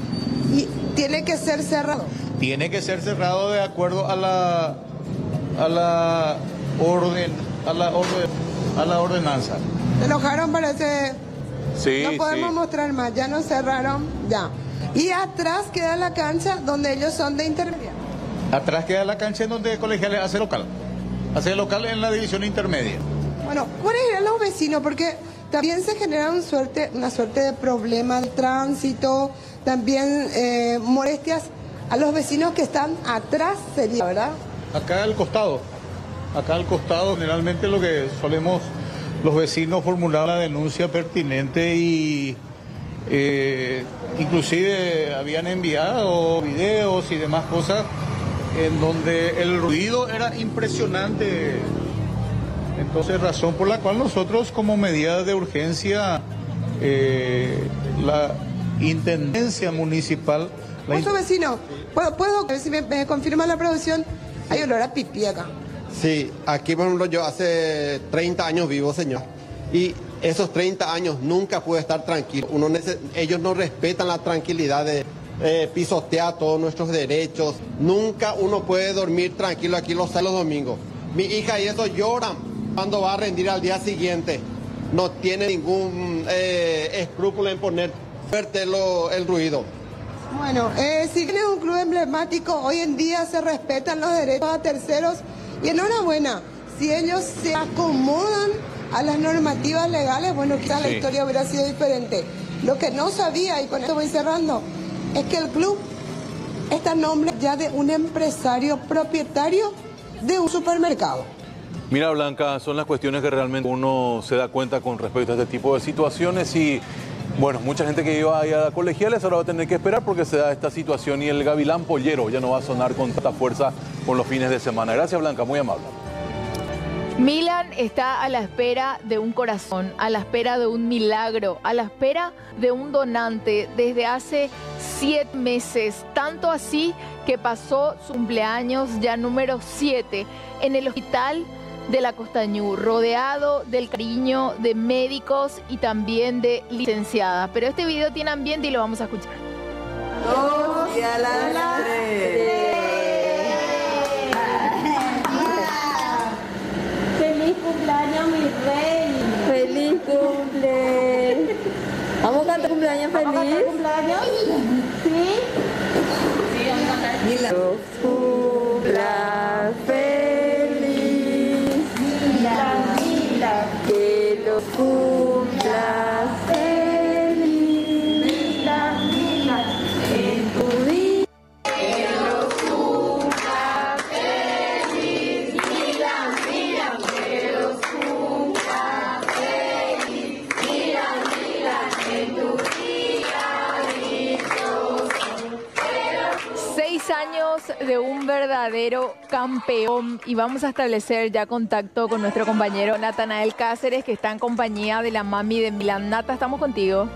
[SPEAKER 22] Y tiene que ser cerrado.
[SPEAKER 23] Tiene que ser cerrado de acuerdo a la a la orden a la orden a la ordenanza.
[SPEAKER 22] Se enojaron, parece.
[SPEAKER 23] Sí,
[SPEAKER 22] no podemos
[SPEAKER 23] sí.
[SPEAKER 22] mostrar más, ya nos cerraron, ya. Y atrás queda la cancha donde ellos son de intermedia.
[SPEAKER 23] Atrás queda la cancha en donde Colegiales hace local. Hace local en la división intermedia.
[SPEAKER 22] Bueno, ¿cuáles eran los vecinos? Porque también se genera un suerte, una suerte de problema de tránsito, también eh, molestias a los vecinos que están atrás, sería, ¿verdad?
[SPEAKER 23] Acá al costado, acá al costado generalmente lo que solemos los vecinos formular la denuncia pertinente y eh, inclusive habían enviado videos y demás cosas en donde el ruido era impresionante. Entonces, razón por la cual nosotros como medida de urgencia, eh, la Intendencia Municipal...
[SPEAKER 22] Oso vecino, ¿puedo, puedo ver si me, me confirma la producción? Hay olor a pipí acá.
[SPEAKER 1] Sí, aquí por ejemplo yo hace treinta años vivo, señor. Y esos treinta años nunca pude estar tranquilo. Uno neces- ellos no respetan la tranquilidad de eh, pisotear todos nuestros derechos. Nunca uno puede dormir tranquilo aquí los sábados y los domingos. Mi hija y eso lloran cuando va a rendir al día siguiente. No tiene ningún eh, escrúpulo en poner fuerte lo, el ruido.
[SPEAKER 22] Bueno, eh, si tienes un club emblemático, hoy en día se respetan los derechos a terceros y enhorabuena. Si ellos se acomodan a las normativas legales, bueno, quizás sí. La historia hubiera sido diferente. Lo que no sabía, y con esto voy cerrando, es que el club está en nombre ya de un empresario propietario de un supermercado.
[SPEAKER 10] Mira, Blanca, son las cuestiones que realmente uno se da cuenta con respecto a este tipo de situaciones y, bueno, mucha gente que iba ahí a Colegiales ahora va a tener que esperar porque se da esta situación y el gavilán pollero ya no va a sonar con tanta fuerza con los fines de semana. Gracias, Blanca, muy amable.
[SPEAKER 3] Milan está a la espera de un corazón, a la espera de un milagro, a la espera de un donante desde hace siete meses. Tanto así que pasó su cumpleaños ya número siete en el hospital de la Costañú, rodeado del cariño de médicos y también de licenciadas. Pero este video tiene ambiente y lo vamos a escuchar.
[SPEAKER 17] Dos y a las tres.
[SPEAKER 19] Feliz cumpleaños, mi rey. Feliz cumple. ¿Vamos a cantar cumpleaños feliz? ¿Vamos a cantar cumpleaños? ¿Sí? Sí, vamos a cantar. Mila. Cumpla feliz. Mila, Mila. Que lo cumpla feliz. Mila, Mila. En tu día. Que lo cumpla feliz. Mila, Mila. Que lo cumpla feliz. Mila, Mila. En tu día dichoso.
[SPEAKER 3] Seis años de un verdadero campeón y vamos a establecer ya contacto con nuestro compañero Natanael Cáceres, que está en compañía de la mami de Milan. Nata, estamos contigo.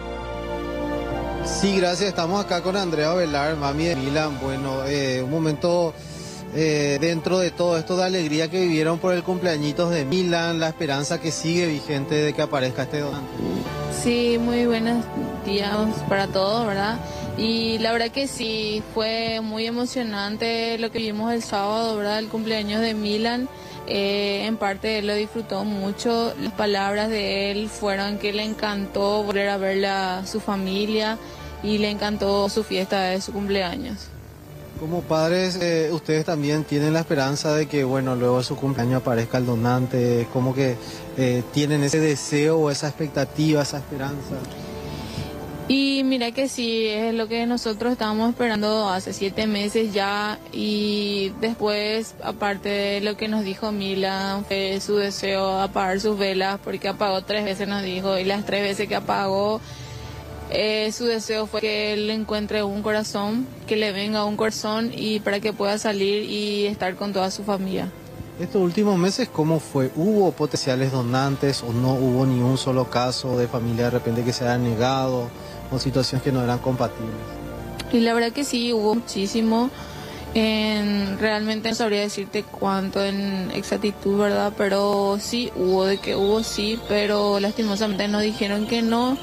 [SPEAKER 2] Sí, gracias. Estamos acá con Andrea Velar, mami de Milan. Bueno, eh, un momento eh, dentro de todo esto de alegría que vivieron por el cumpleañitos de Milan, la esperanza que sigue vigente de que aparezca este donante.
[SPEAKER 8] Sí, muy buenos días para todos, ¿verdad? Y la verdad que sí, fue muy emocionante lo que vimos el sábado, ¿verdad? El cumpleaños de Milan. Eh, en parte él lo disfrutó mucho. Las palabras de él fueron que le encantó volver a ver a su familia y le encantó su fiesta de su cumpleaños.
[SPEAKER 2] Como padres, eh, ustedes también tienen la esperanza de que, bueno, luego de su cumpleaños aparezca el donante, como que eh, tienen ese deseo o esa expectativa, esa esperanza.
[SPEAKER 8] Y mira que sí, es lo que nosotros estábamos esperando hace siete meses ya, y después, aparte de lo que nos dijo Milan, fue su deseo apagar sus velas, porque apagó tres veces, nos dijo, y las tres veces que apagó, eh, su deseo fue que él encuentre un corazón, que le venga un corazón, y para que pueda salir y estar con toda su familia.
[SPEAKER 2] Estos últimos meses, ¿cómo fue? ¿Hubo potenciales donantes o no hubo ni un solo caso de familia de repente que se haya negado, o situaciones que no eran compatibles?
[SPEAKER 8] Y la verdad que sí, hubo muchísimo. En, realmente no sabría decirte cuánto en exactitud, ¿verdad? Pero sí hubo, de que hubo sí, pero lastimosamente nos dijeron que no.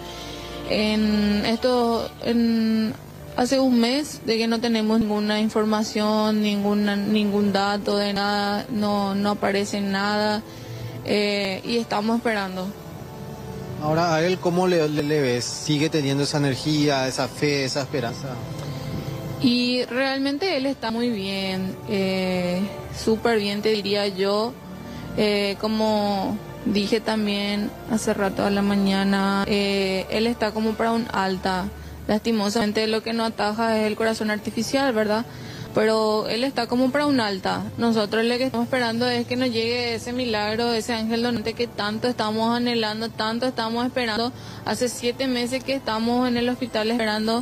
[SPEAKER 8] En esto, en, hace un mes de que no tenemos ninguna información, ninguna, ningún dato de nada, no, no aparece nada, eh, y estamos esperando.
[SPEAKER 2] Ahora, ¿a él cómo le, le, le ves? ¿Sigue teniendo esa energía, esa fe, esa esperanza?
[SPEAKER 8] Y realmente él está muy bien, eh, súper bien te diría yo. Eh, como dije también hace rato a la mañana, eh, él está como para un alta. Lastimosamente lo que no ataja es el corazón artificial, ¿verdad? Pero él está como para un alta. Nosotros lo que estamos esperando es que nos llegue ese milagro, ese ángel donante que tanto estamos anhelando, tanto estamos esperando. Hace siete meses que estamos en el hospital esperando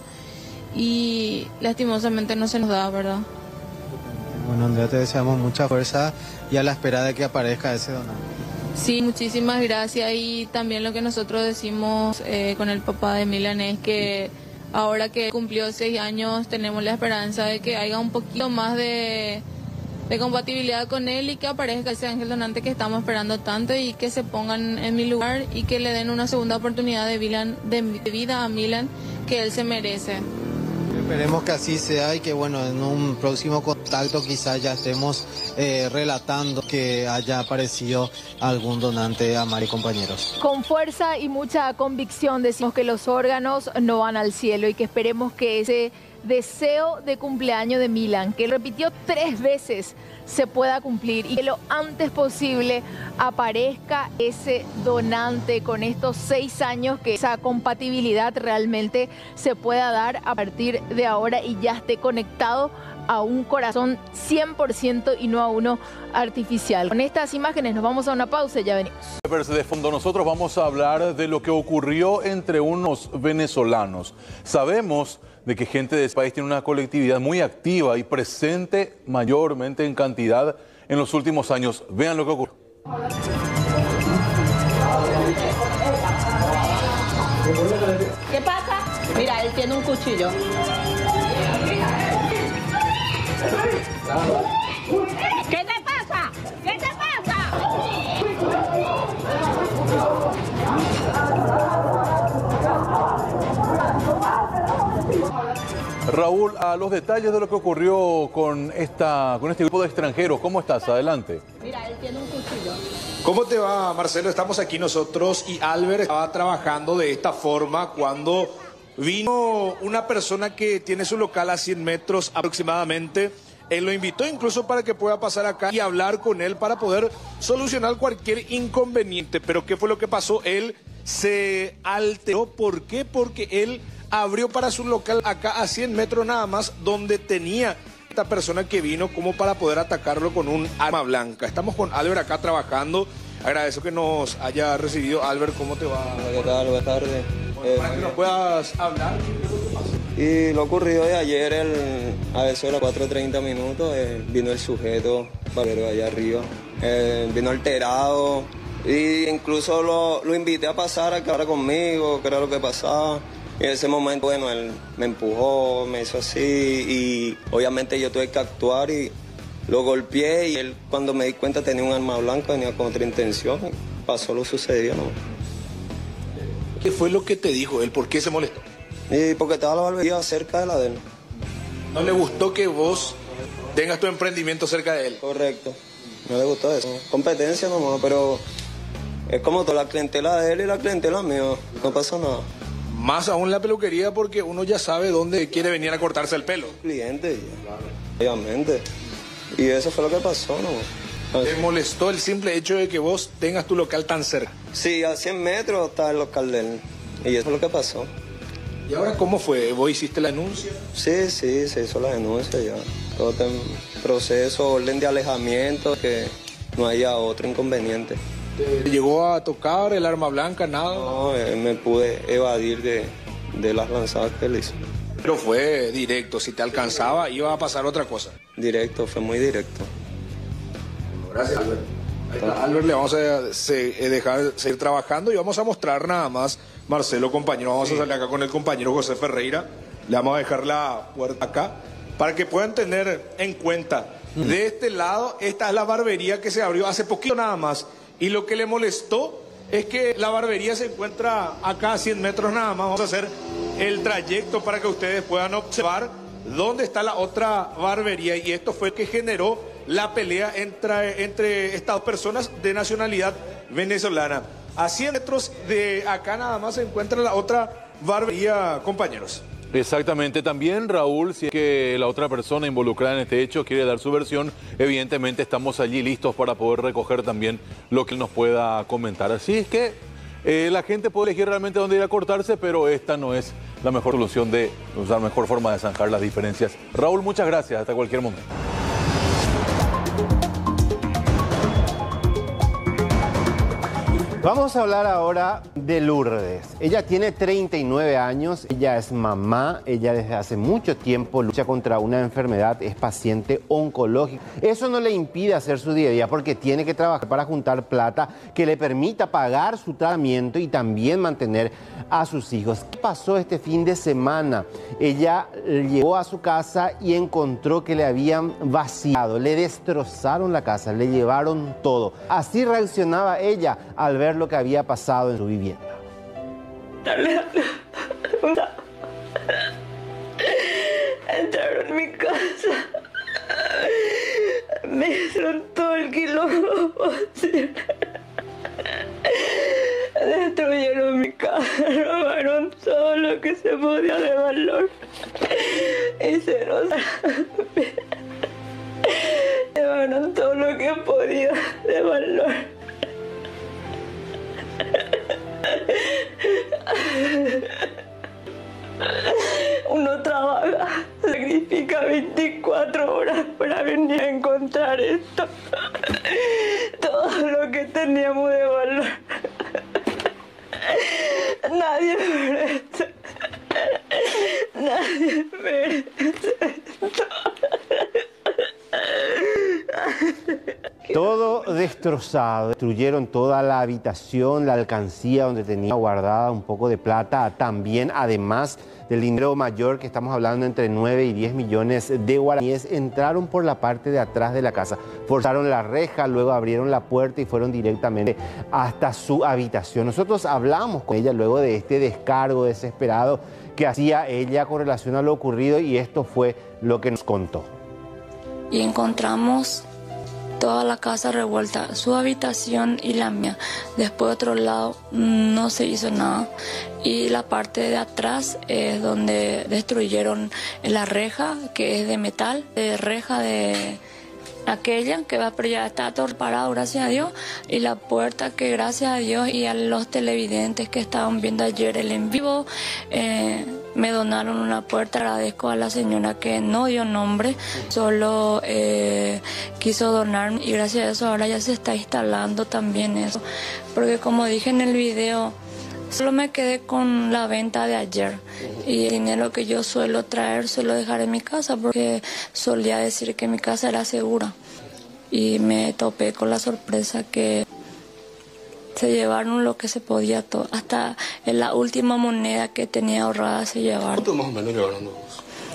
[SPEAKER 8] y lastimosamente no se nos da, ¿verdad?
[SPEAKER 2] Bueno, Andrea, te deseamos mucha fuerza y a la espera de que aparezca ese donante.
[SPEAKER 8] Sí, muchísimas gracias. Y también lo que nosotros decimos eh, con el papá de Milan es que ahora que cumplió seis años, tenemos la esperanza de que haya un poquito más de, de compatibilidad con él y que aparezca ese ángel donante que estamos esperando tanto, y que se pongan en mi lugar y que le den una segunda oportunidad de, Milan, de, de vida a Milan, que él se merece.
[SPEAKER 2] Esperemos que así sea y que, bueno, en un próximo contacto quizás ya estemos eh, relatando que haya aparecido algún donante a Mari, compañeros.
[SPEAKER 3] Con fuerza y mucha convicción decimos que los órganos no van al cielo y que esperemos que ese deseo de cumpleaños de Milan, que repitió tres veces, se pueda cumplir y que lo antes posible aparezca ese donante con estos seis años, que esa compatibilidad realmente se pueda dar a partir de ahora y ya esté conectado a un corazón cien por ciento y no a uno artificial. Con estas imágenes nos vamos a una pausa y ya venimos.
[SPEAKER 10] De fondo, nosotros vamos a hablar de lo que ocurrió entre unos venezolanos. Sabemos de que gente de ese país tiene una colectividad muy activa y presente mayormente en cantidad en los últimos años. Vean lo que ocurrió.
[SPEAKER 17] ¿Qué pasa? Mira, él tiene un cuchillo. ¿Qué te pasa? ¿Qué te pasa?
[SPEAKER 10] Raúl, a los detalles de lo que ocurrió con, esta, con este grupo de extranjeros, ¿cómo estás? Adelante.
[SPEAKER 17] Mira, él tiene un cuchillo.
[SPEAKER 7] ¿Cómo te va, Marcelo? Estamos aquí nosotros y Albert estaba trabajando de esta forma cuando vino una persona que tiene su local a cien metros aproximadamente. Él lo invitó incluso para que pueda pasar acá y hablar con él para poder solucionar cualquier inconveniente. Pero ¿qué fue lo que pasó? Él se alteró. ¿Por qué? Porque él abrió para su local acá a cien metros nada más, donde tenía esta persona que vino como para poder atacarlo con un arma blanca. Estamos con Albert acá trabajando. Agradezco que nos haya recibido. Albert, ¿cómo te va?
[SPEAKER 9] Hola, ¿qué tal? Buenas tardes.
[SPEAKER 7] Bueno, para que nos puedas hablar.
[SPEAKER 9] Y lo ocurrido de ayer, el, a eso de las cuatro y treinta minutos, eh, vino el sujeto, pero allá arriba, eh, vino alterado, y incluso lo, lo invité a pasar a que hablara conmigo, que era lo que pasaba. Y en ese momento, bueno, él me empujó, me hizo así, y obviamente yo tuve que actuar y lo golpeé, y él, cuando me di cuenta, tenía un arma blanca, venía con otra intención, y pasó lo sucedido, ¿no?
[SPEAKER 7] ¿Qué fue lo que te dijo él? ¿Por qué se molestó?
[SPEAKER 9] Y porque estaba la barbería cerca de la de él.
[SPEAKER 7] ¿No le gustó que vos tengas tu emprendimiento cerca de él?
[SPEAKER 9] Correcto. No le gustó eso. Competencia nomás, pero es como toda la clientela de él y la clientela mía. No pasa nada.
[SPEAKER 7] Más aún la peluquería, porque uno ya sabe dónde quiere venir a cortarse el pelo.
[SPEAKER 9] Cliente, obviamente. Y eso fue lo que pasó, ¿no?
[SPEAKER 7] ¿Te molestó el simple hecho de que vos tengas tu local tan cerca?
[SPEAKER 9] Sí, a cien metros está el local de él. Y eso es lo que pasó.
[SPEAKER 7] ¿Y ahora cómo fue? ¿Vos hiciste la denuncia?
[SPEAKER 9] Sí, sí, se hizo la denuncia ya. Todo está en proceso, orden de alejamiento, que no haya otro inconveniente.
[SPEAKER 7] ¿Te llegó a tocar el arma blanca, nada?
[SPEAKER 9] No, eh, me pude evadir de, de las lanzadas que le hizo.
[SPEAKER 7] Pero fue directo, si te alcanzaba iba a pasar otra cosa.
[SPEAKER 9] Directo, fue muy directo.
[SPEAKER 7] Gracias, Albert. Ahí está, Albert, le vamos a se, eh, dejar seguir trabajando y vamos a mostrar nada más, Marcelo, compañero, vamos sí. a salir acá con el compañero José Ferreira, le vamos a dejar la puerta acá, para que puedan tener en cuenta, mm. de este lado, esta es la barbería que se abrió hace poquito nada más, y lo que le molestó es que la barbería se encuentra acá a cien metros nada más, vamos a hacer el trayecto para que ustedes puedan observar dónde está la otra barbería, y esto fue el que generó la pelea entre, entre estas dos personas de nacionalidad venezolana. A cien metros de acá nada más se encuentra la otra barbería, compañeros.
[SPEAKER 10] Exactamente, también Raúl, si es que la otra persona involucrada en este hecho quiere dar su versión, evidentemente estamos allí listos para poder recoger también lo que él nos pueda comentar. Así es que eh, la gente puede elegir realmente dónde ir a cortarse, pero esta no es la mejor solución, de, o sea, la mejor forma de zanjar las diferencias. Raúl, muchas gracias, hasta cualquier momento.
[SPEAKER 1] Vamos a hablar ahora de Lourdes. Ella tiene treinta y nueve años, ella es mamá, ella desde hace mucho tiempo lucha contra una enfermedad, es paciente oncológica. Eso no le impide hacer su día a día porque tiene que trabajar para juntar plata que le permita pagar su tratamiento y también mantener a sus hijos. ¿Qué pasó este fin de semana? Ella llegó a su casa y encontró que le habían vaciado, le destrozaron la casa, le llevaron todo. Así reaccionaba ella al ver lo que había pasado en su vivienda.
[SPEAKER 11] Entraron en mi casa, me hicieron todo el quilombo posible, destruyeron mi casa, robaron todo lo que se podía de valor y se nos llevaron todo lo que podía de valor. Uno trabaja, sacrifica veinticuatro horas para venir a encontrar esto. Todo lo que teníamos de valor. Nadie merece. Nadie merece esto.
[SPEAKER 1] Todo destrozado, destruyeron toda la habitación, la alcancía donde tenía guardada un poco de plata, también además del dinero mayor que estamos hablando entre nueve y diez millones de guaraníes, entraron por la parte de atrás de la casa, forzaron la reja, luego abrieron la puerta y fueron directamente hasta su habitación. Nosotros hablamos con ella luego de este descargo desesperado que hacía ella con relación a lo ocurrido y esto fue lo que nos contó.
[SPEAKER 19] Y encontramos toda la casa revuelta, su habitación y la mía. Después, otro lado, no se hizo nada. Y la parte de atrás es donde destruyeron la reja, que es de metal, de reja de aquella, que va, pero ya está todo parado, gracias a Dios. Y la puerta, que gracias a Dios y a los televidentes que estaban viendo ayer el en vivo, eh, me donaron una puerta. Agradezco a la señora que no dio nombre, solo eh, quiso donar, y gracias a eso ahora ya se está instalando también eso, porque como dije en el video, solo me quedé con la venta de ayer y el dinero que yo suelo traer suelo dejar en mi casa porque solía decir que mi casa era segura, y me topé con la sorpresa que se llevaron lo que se podía, todo, hasta en la última moneda que tenía ahorrada se llevaron.
[SPEAKER 7] ¿Cuánto más o menos llevaron vos?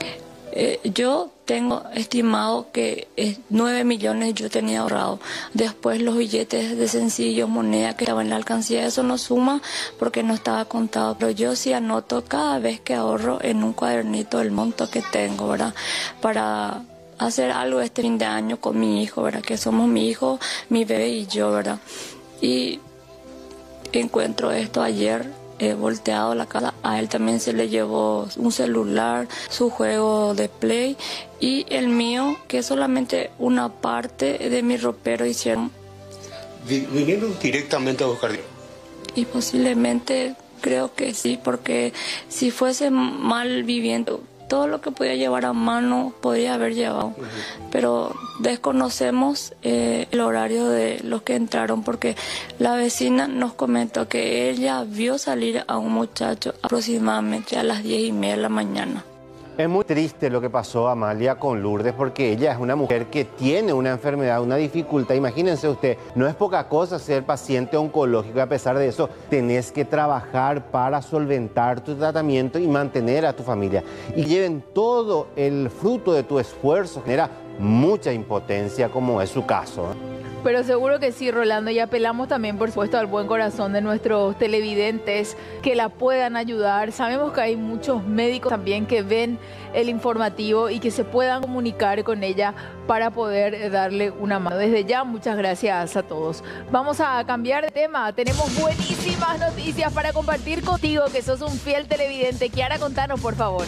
[SPEAKER 19] Eh, yo tengo estimado que eh, nueve millones yo tenía ahorrado. Después los billetes de sencillos, moneda que estaban en la alcancía, eso no suma porque no estaba contado. Pero yo sí anoto cada vez que ahorro en un cuadernito el monto que tengo, ¿verdad? Para hacer algo este fin de año con mi hijo, ¿verdad? Que somos mi hijo, mi bebé y yo, ¿verdad? Y encuentro esto ayer. He volteado la casa, a él también se le llevó un celular, su juego de play, y el mío, que es solamente una parte de mi ropero, hicieron.
[SPEAKER 7] ¿Vinieron directamente a buscar dinero?
[SPEAKER 19] Y posiblemente Creo que sí, porque si fuese mal viviendo, todo lo que podía llevar a mano podría haber llevado, pero desconocemos eh, el horario de los que entraron, porque la vecina nos comentó que ella vio salir a un muchacho aproximadamente a las diez y media de la mañana.
[SPEAKER 1] Es muy triste lo que pasó, Amalia, con Lourdes, porque ella es una mujer que tiene una enfermedad, una dificultad. Imagínense usted, no es poca cosa ser paciente oncológico y a pesar de eso tenés que trabajar para solventar tu tratamiento y mantener a tu familia. Y lleven todo el fruto de tu esfuerzo, genera mucha impotencia, como es su caso, ¿eh?
[SPEAKER 3] Pero seguro que sí, Rolando, y apelamos también, por supuesto, al buen corazón de nuestros televidentes que la puedan ayudar. Sabemos que hay muchos médicos también que ven el informativo y que se puedan comunicar con ella para poder darle una mano. Desde ya, muchas gracias a todos. Vamos a cambiar de tema. Tenemos buenísimas noticias para compartir contigo, que sos un fiel televidente. Kiara, contanos, por favor.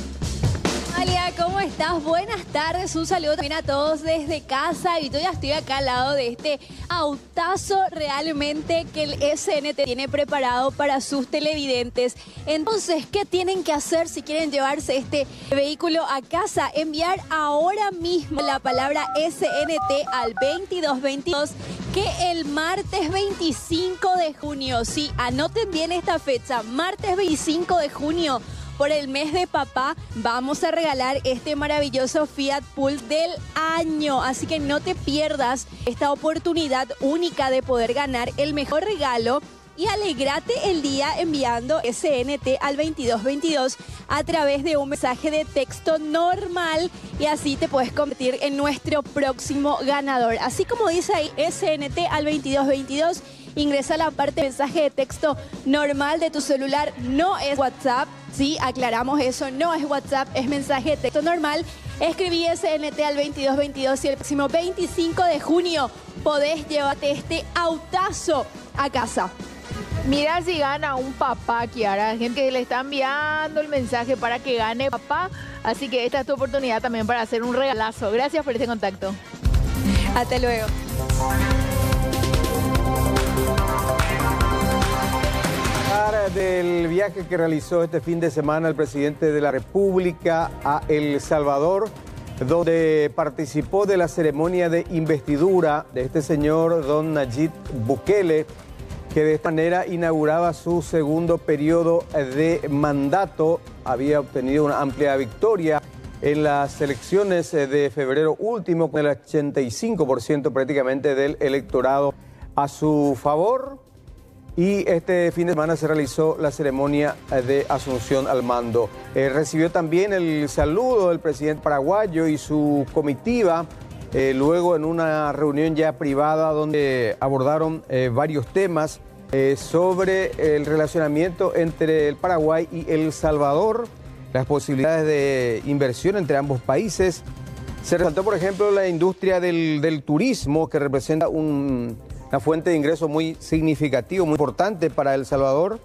[SPEAKER 12] Amalia, ¿cómo estás? Buenas tardes, un saludo también a todos desde casa y yo ya estoy acá al lado de este autazo realmente que el S N T tiene preparado para sus televidentes. Entonces, ¿qué tienen que hacer si quieren llevarse este vehículo a casa? Enviar ahora mismo la palabra S N T al veintidós veintidós, que el martes veinticinco de junio, sí, anoten bien esta fecha, martes veinticinco de junio, por el mes de papá, vamos a regalar este maravilloso Fiat Pulse del año. Así que no te pierdas esta oportunidad única de poder ganar el mejor regalo y alegrate el día enviando S N T al veintidós veintidós a través de un mensaje de texto normal y así te puedes convertir en nuestro próximo ganador. Así como dice ahí, S N T al veintidós veintidós, ingresa a la parte de mensaje de texto normal de tu celular, no es WhatsApp, sí, aclaramos eso, no es WhatsApp, es mensaje de texto normal. Escribí S N T al veintidós veintidós y el próximo veinticinco de junio podés llevarte este autazo a casa.
[SPEAKER 3] Mira si gana un papá, Kiara. Gente que le está enviando el mensaje para que gane papá. Así que esta es tu oportunidad también para hacer un regalazo. Gracias por este contacto.
[SPEAKER 12] Hasta luego.
[SPEAKER 15] Del viaje que realizó este fin de semana el presidente de la República a El Salvador, donde participó de la ceremonia de investidura de este señor, don Nayib Bukele, que de esta manera inauguraba su segundo periodo de mandato. Había obtenido una amplia victoria en las elecciones de febrero último, con el ochenta y cinco por ciento prácticamente del electorado a su favor. Y este fin de semana se realizó la ceremonia de asunción al mando. Eh, recibió también el saludo del presidente paraguayo y su comitiva, eh, luego en una reunión ya privada donde abordaron eh, varios temas eh, sobre el relacionamiento entre el Paraguay y El Salvador, las posibilidades de inversión entre ambos países. Se resaltó, por ejemplo, la industria del, del turismo, que representa un... una fuente de ingreso muy significativa, muy importante para El Salvador.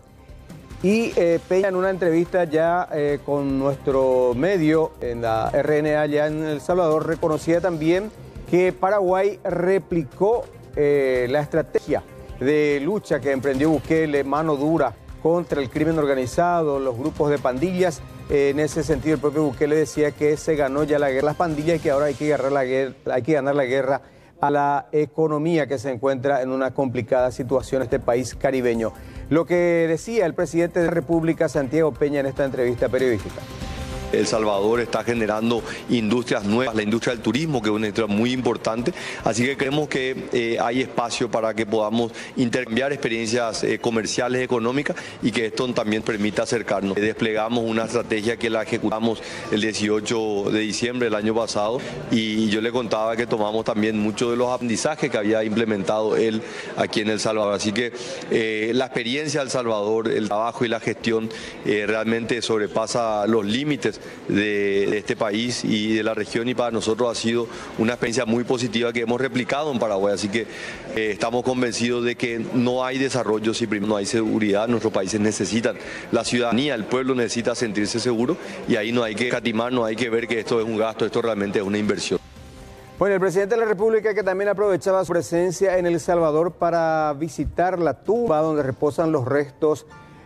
[SPEAKER 15] Y eh, Peña, en una entrevista ya eh, con nuestro medio en la R N A ya en El Salvador, reconocía también que Paraguay replicó eh, la estrategia de lucha que emprendió Bukele, mano dura contra el crimen organizado, los grupos de pandillas. Eh, en ese sentido, el propio Bukele decía que se ganó ya la guerra las pandillas y que ahora hay que ganar la guerra, hay que ganar la guerra a la economía, que se encuentra en una complicada situación este país caribeño. Lo que decía el presidente de la República, Santiago Peña, en esta entrevista periodística.
[SPEAKER 16] El Salvador está generando industrias nuevas, la industria del turismo, que es una industria muy importante, así que creemos que eh, hay espacio para que podamos intercambiar experiencias eh, comerciales, económicas, y que esto también permita acercarnos. Desplegamos una estrategia que la ejecutamos el dieciocho de diciembre del año pasado, y yo le contaba que tomamos también muchos de los aprendizajes que había implementado él aquí en El Salvador, así que eh, la experiencia de El Salvador, el trabajo y la gestión eh, realmente sobrepasa los límites De, de este país y de la región, y para nosotros ha sido una experiencia muy positiva que hemos replicado en Paraguay, así que eh, estamos convencidos de que no hay desarrollo si primero no hay seguridad. Nuestros países necesitan la ciudadanía, el pueblo necesita sentirse seguro, y ahí no hay que catimar, no hay que ver que esto es un gasto, esto realmente es una inversión.
[SPEAKER 15] Bueno, el presidente de la República, que también aprovechaba su presencia en El Salvador para visitar la tumba donde reposan los restos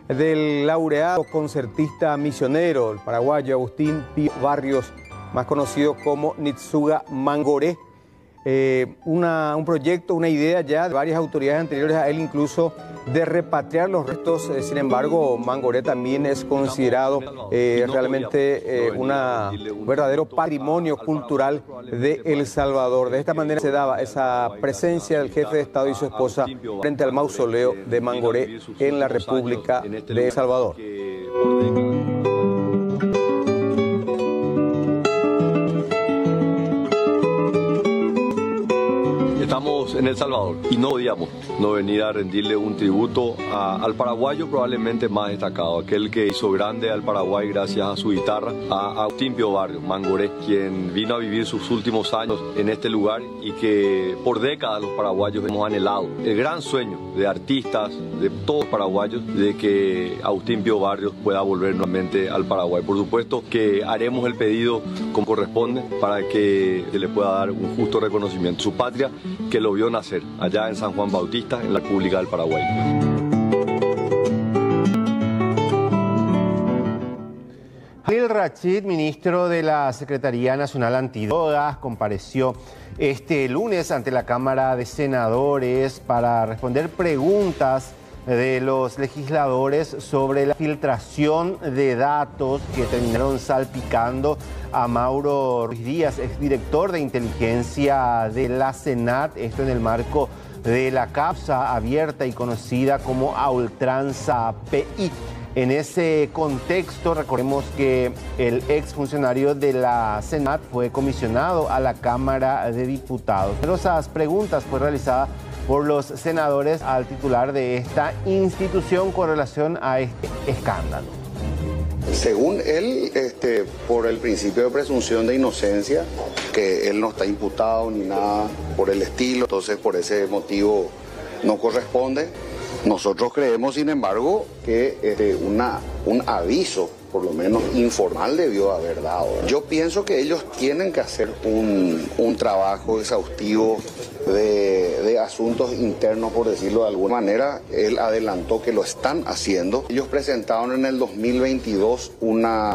[SPEAKER 15] del laureado concertista misionero, el paraguayo Agustín Pío Barrios, más conocido como Nitsuga Mangoré. Eh, una, un proyecto, una idea ya de varias autoridades anteriores a él, incluso de repatriar los restos. Eh, sin embargo, Mangoré también es considerado eh, realmente eh, una, un verdadero patrimonio cultural de El Salvador. De esta manera se daba esa presencia del jefe de Estado y su esposa frente al mausoleo de Mangoré en la República de El Salvador.
[SPEAKER 16] Estamos en El Salvador y no podíamos no venir a rendirle un tributo a, al paraguayo probablemente más destacado, aquel que hizo grande al Paraguay gracias a su guitarra, a Agustín Pío Barrios, Mangoré, quien vino a vivir sus últimos años en este lugar y que por décadas los paraguayos hemos anhelado. El gran sueño de artistas, de todos los paraguayos, de que Agustín Pío Barrios pueda volver nuevamente al Paraguay. Por supuesto que haremos el pedido como corresponde para que se le pueda dar un justo reconocimiento. Su patria, que lo vio nacer allá en San Juan Bautista, en la República del Paraguay.
[SPEAKER 1] Jalil Rachid, ministro de la Secretaría Nacional Antidrogas, compareció este lunes ante la Cámara de Senadores para responder preguntas de los legisladores sobre la filtración de datos que terminaron salpicando a Mauro Ruiz Díaz, exdirector de inteligencia de la Senat, esto en el marco de la causa abierta y conocida como A Ultranza P I. En ese contexto, recordemos que el exfuncionario de la Senat fue comisionado a la Cámara de Diputados. Numerosas preguntas fue realizada por los senadores al titular de esta institución con relación a este escándalo.
[SPEAKER 4] Según él, este, por el principio de presunción de inocencia, que él no está imputado ni nada por el estilo, entonces por ese motivo no corresponde. Nosotros creemos, sin embargo, que este, una, un aviso, por lo menos informal, debió haber dado. Yo pienso que ellos tienen que hacer un, un trabajo exhaustivo de, de asuntos internos, por decirlo de alguna manera. Él adelantó que lo están haciendo. Ellos presentaron en el dos mil veintidós una,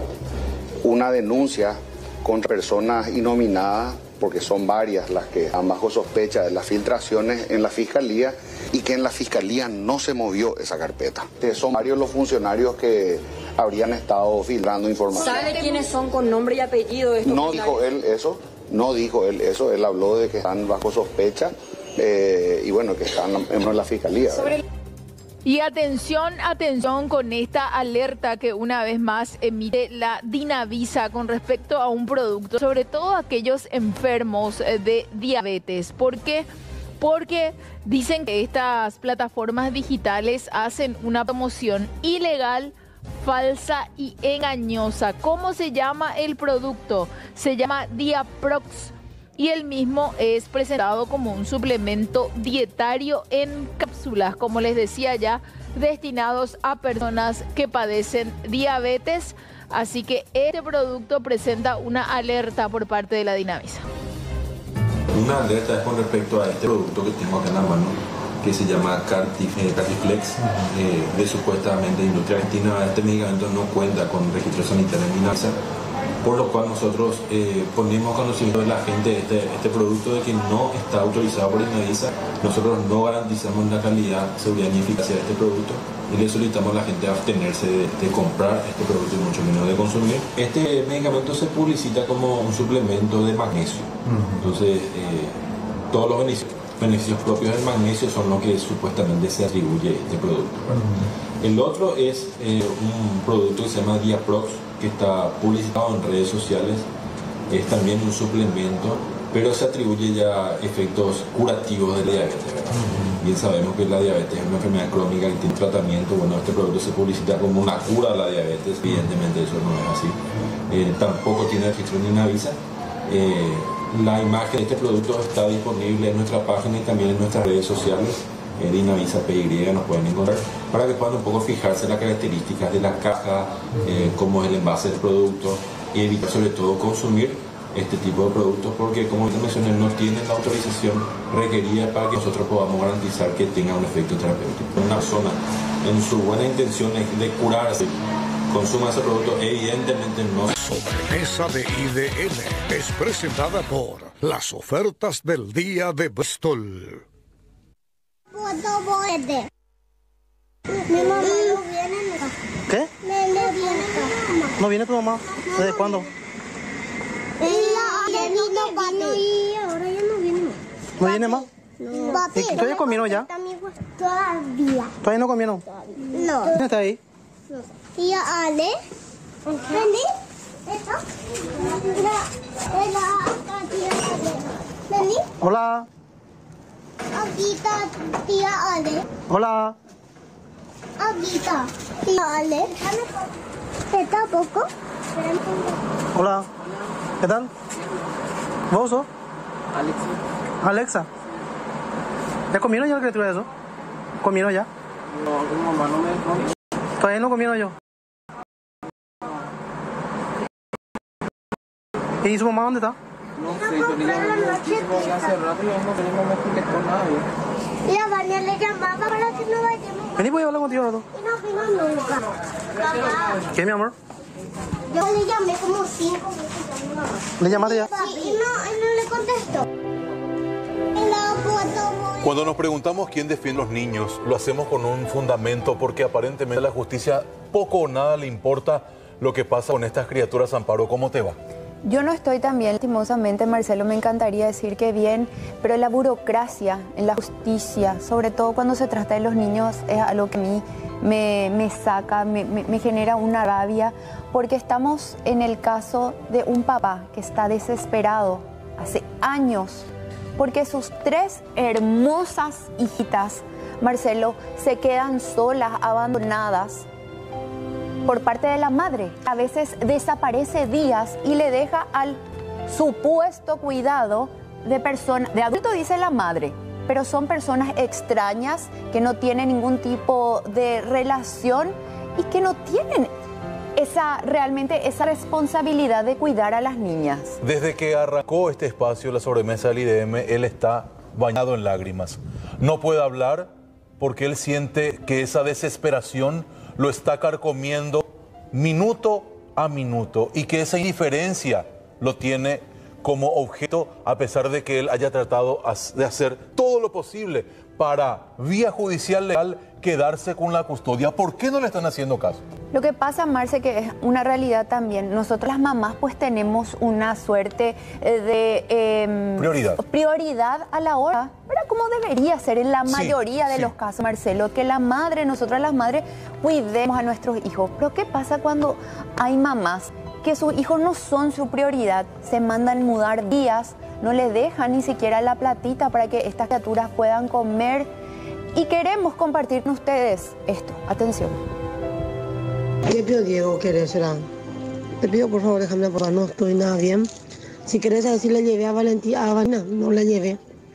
[SPEAKER 4] una denuncia contra personas innominadas, porque son varias las que están bajo sospecha de las filtraciones en la Fiscalía y que en la Fiscalía no se movió esa carpeta. Son varios los funcionarios que habrían estado filtrando información.
[SPEAKER 17] ¿Sabe quiénes son con nombre y apellido?
[SPEAKER 4] No dijo él eso, no dijo él eso, él habló de que están bajo sospecha eh, y bueno, que están en la Fiscalía. Sobre...
[SPEAKER 3] Y atención, atención con esta alerta que una vez más emite la Dinavisa con respecto a un producto, sobre todo aquellos enfermos de diabetes. ¿Por qué? Porque dicen que estas plataformas digitales hacen una promoción ilegal, falsa y engañosa. ¿Cómo se llama el producto? Se llama Diaprox. Y el mismo es presentado como un suplemento dietario en cápsulas, como les decía ya, destinados a personas que padecen diabetes. Así que este producto presenta una alerta por parte de la Dinavisa.
[SPEAKER 5] Una alerta es con respecto a este producto que tengo acá en la mano, que se llama Cartiflex, eh, de supuestamente industria argentina. Este medicamento no cuenta con registro sanitario en Dinavisa, por lo cual nosotros eh, ponemos conocimiento de la gente este, este producto de que no está autorizado por Dinavisa. Nosotros no garantizamos la calidad, seguridad ni eficacia de este producto y le solicitamos a la gente abstenerse de, de comprar este producto y mucho menos de consumir. Este medicamento se publicita como un suplemento de magnesio. Entonces, eh, todos los beneficios, beneficios propios del magnesio son los que supuestamente se atribuye este producto. Uh-huh. El otro es eh, un producto que se llama Diaprox, que está publicitado en redes sociales. Es también un suplemento, pero se atribuye ya efectos curativos de la diabetes, ¿verdad? Uh-huh. Bien sabemos que la diabetes es una enfermedad crónica que tiene tratamiento. Bueno, este producto se publicita como una cura a la diabetes. Evidentemente eso no es así. Eh, tampoco tiene registro en Dinavisa. Eh, la imagen de este producto está disponible en nuestra página y también en nuestras redes sociales. Eh, Dinavisa P Y nos pueden encontrar para que puedan un poco fijarse en las características de la caja, eh, cómo es el envase del producto y evitar sobre todo consumir este tipo de productos porque, como te mencioné, no tienen la autorización requerida para que nosotros podamos garantizar que tenga un efecto terapéutico. Una persona en su buena intención de curarse consuma ese producto, evidentemente no.
[SPEAKER 6] Sobremesa de I D M es presentada por las ofertas del día de Bristol.
[SPEAKER 13] Mi mamá no viene. ¿Qué? ¿No viene tu mamá? ¿Desde cuándo? Ella vino y ahora ya no viene más. ¿No viene más? No. Papi, ¿todavía comieron ya? Todavía. ¿Todavía no comieron? No. ¿Quién está ahí? No. Tía Ale. Vení. ¿Esto? Mira, la tía Ale. Vení. Hola. Aquí está tía Ale. Hola. Aquí está tía Ale. ¿Está poco? Hola. ¿Qué tal? ¿Vos sos? Alexa. Alexa. ¿Ya comieron ya la criatura eso? ¿Comieron ya? No, mi mamá no me dejó. Todavía no comieron yo. ¿Y su mamá dónde está?
[SPEAKER 14] No sé, yo le llamé hace rato y no tenemos más contestó nada.
[SPEAKER 13] Y a Vania le llamaba para que no vayamos. Vení, voy a hablar contigo, rato. Y no vino nunca. ¿Qué, mi amor? Yo le llamé como cinco veces a mi mamá. ¿Le llamaste ya? Sí, y no, él no le contestó.
[SPEAKER 10] Cuando nos preguntamos quién defiende a los niños, lo hacemos con un fundamento porque aparentemente a la justicia poco o nada le importa lo que pasa con estas criaturas. Amparo, ¿cómo te va?
[SPEAKER 24] Yo no estoy tan bien, lastimosamente, Marcelo, me encantaría decir que bien, pero la burocracia en la justicia, sobre todo cuando se trata de los niños, es algo que a mí me, me saca, me, me, me genera una rabia, porque estamos en el caso de un papá que está desesperado hace años, porque sus tres hermosas hijitas, Marcelo, se quedan solas, abandonadas por parte de la madre. A veces desaparece días y le deja al supuesto cuidado de personas, de adulto dice la madre, pero son personas extrañas que no tienen ningún tipo de relación y que no tienen esa, realmente esa responsabilidad de cuidar a las niñas.
[SPEAKER 10] Desde que arrancó este espacio, la sobremesa del I D M, él está bañado en lágrimas. No puede hablar porque él siente que esa desesperación lo está carcomiendo minuto a minuto y que esa indiferencia lo tiene como objeto, a pesar de que él haya tratado de hacer todo lo posible para, vía judicial legal, quedarse con la custodia. ¿Por qué no le están haciendo caso?
[SPEAKER 24] Lo que pasa, Marce, que es una realidad también. Nosotros las mamás pues tenemos una suerte de... Eh,
[SPEAKER 10] prioridad.
[SPEAKER 24] Prioridad a la hora, pero como debería ser en la mayoría sí, de sí. los casos, Marcelo, que la madre, nosotras las madres, cuidemos a nuestros hijos. Pero ¿qué pasa cuando hay mamás que sus hijos no son su prioridad? Se mandan mudar días, no les dejan ni siquiera la platita para que estas criaturas puedan comer. Y queremos compartir con ustedes esto. Atención.
[SPEAKER 25] ¿Qué pido, Diego? ¿Querés, será? Te pido, por favor, déjame por no estoy nada bien. Si querés decir, le llevé a Valentina, a Vanina, no la llevé.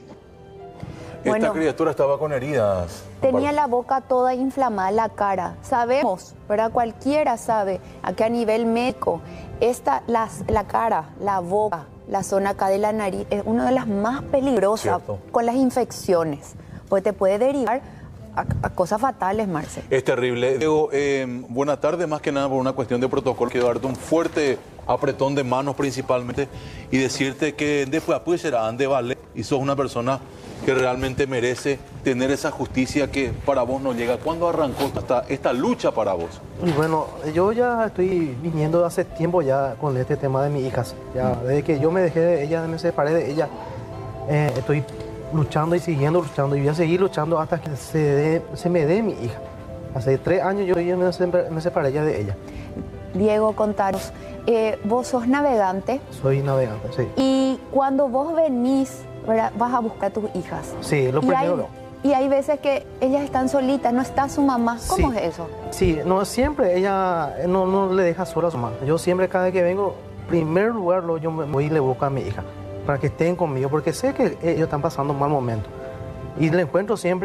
[SPEAKER 10] Esta bueno, criatura estaba con heridas.
[SPEAKER 24] Tenía la boca toda inflamada, la cara. Sabemos, ¿verdad? Cualquiera sabe, que a nivel médico, esta, las, la cara, la boca, la zona acá de la nariz, es una de las más peligrosas Cierto. con las infecciones. Pues te puede derivar a, a cosas fatales, Marce.
[SPEAKER 10] Es terrible. Diego, eh, buena tarde, más que nada por una cuestión de protocolo. Quiero darte un fuerte apretón de manos principalmente y decirte que después pues será de vale y sos una persona que realmente merece tener esa justicia que para vos no llega. ¿Cuándo arrancó esta, esta lucha para vos?
[SPEAKER 13] Y bueno, yo ya estoy viniendo hace tiempo ya con este tema de mis hijas. Ya, desde que yo me dejé de ella, me separé de ella, eh, estoy luchando y siguiendo luchando y voy a seguir luchando hasta que se, dé, se me dé mi hija. Hace tres años yo ya me, me separé ya de ella.
[SPEAKER 24] Diego, contanos, eh, vos sos navegante.
[SPEAKER 13] Soy navegante, sí.
[SPEAKER 24] Y cuando vos venís, ¿verdad? Vas a buscar a tus hijas.
[SPEAKER 13] Sí, lo primero.
[SPEAKER 24] Y hay veces que ellas están solitas, no está su mamá. ¿Cómo sí. es eso?
[SPEAKER 13] Sí, no, siempre ella no, no le deja sola a su mamá. Yo siempre, cada vez que vengo, en primer lugar, lo, yo me voy y le busco a mi hija para que estén conmigo, porque sé que ellos están pasando un mal momento. Y le encuentro siempre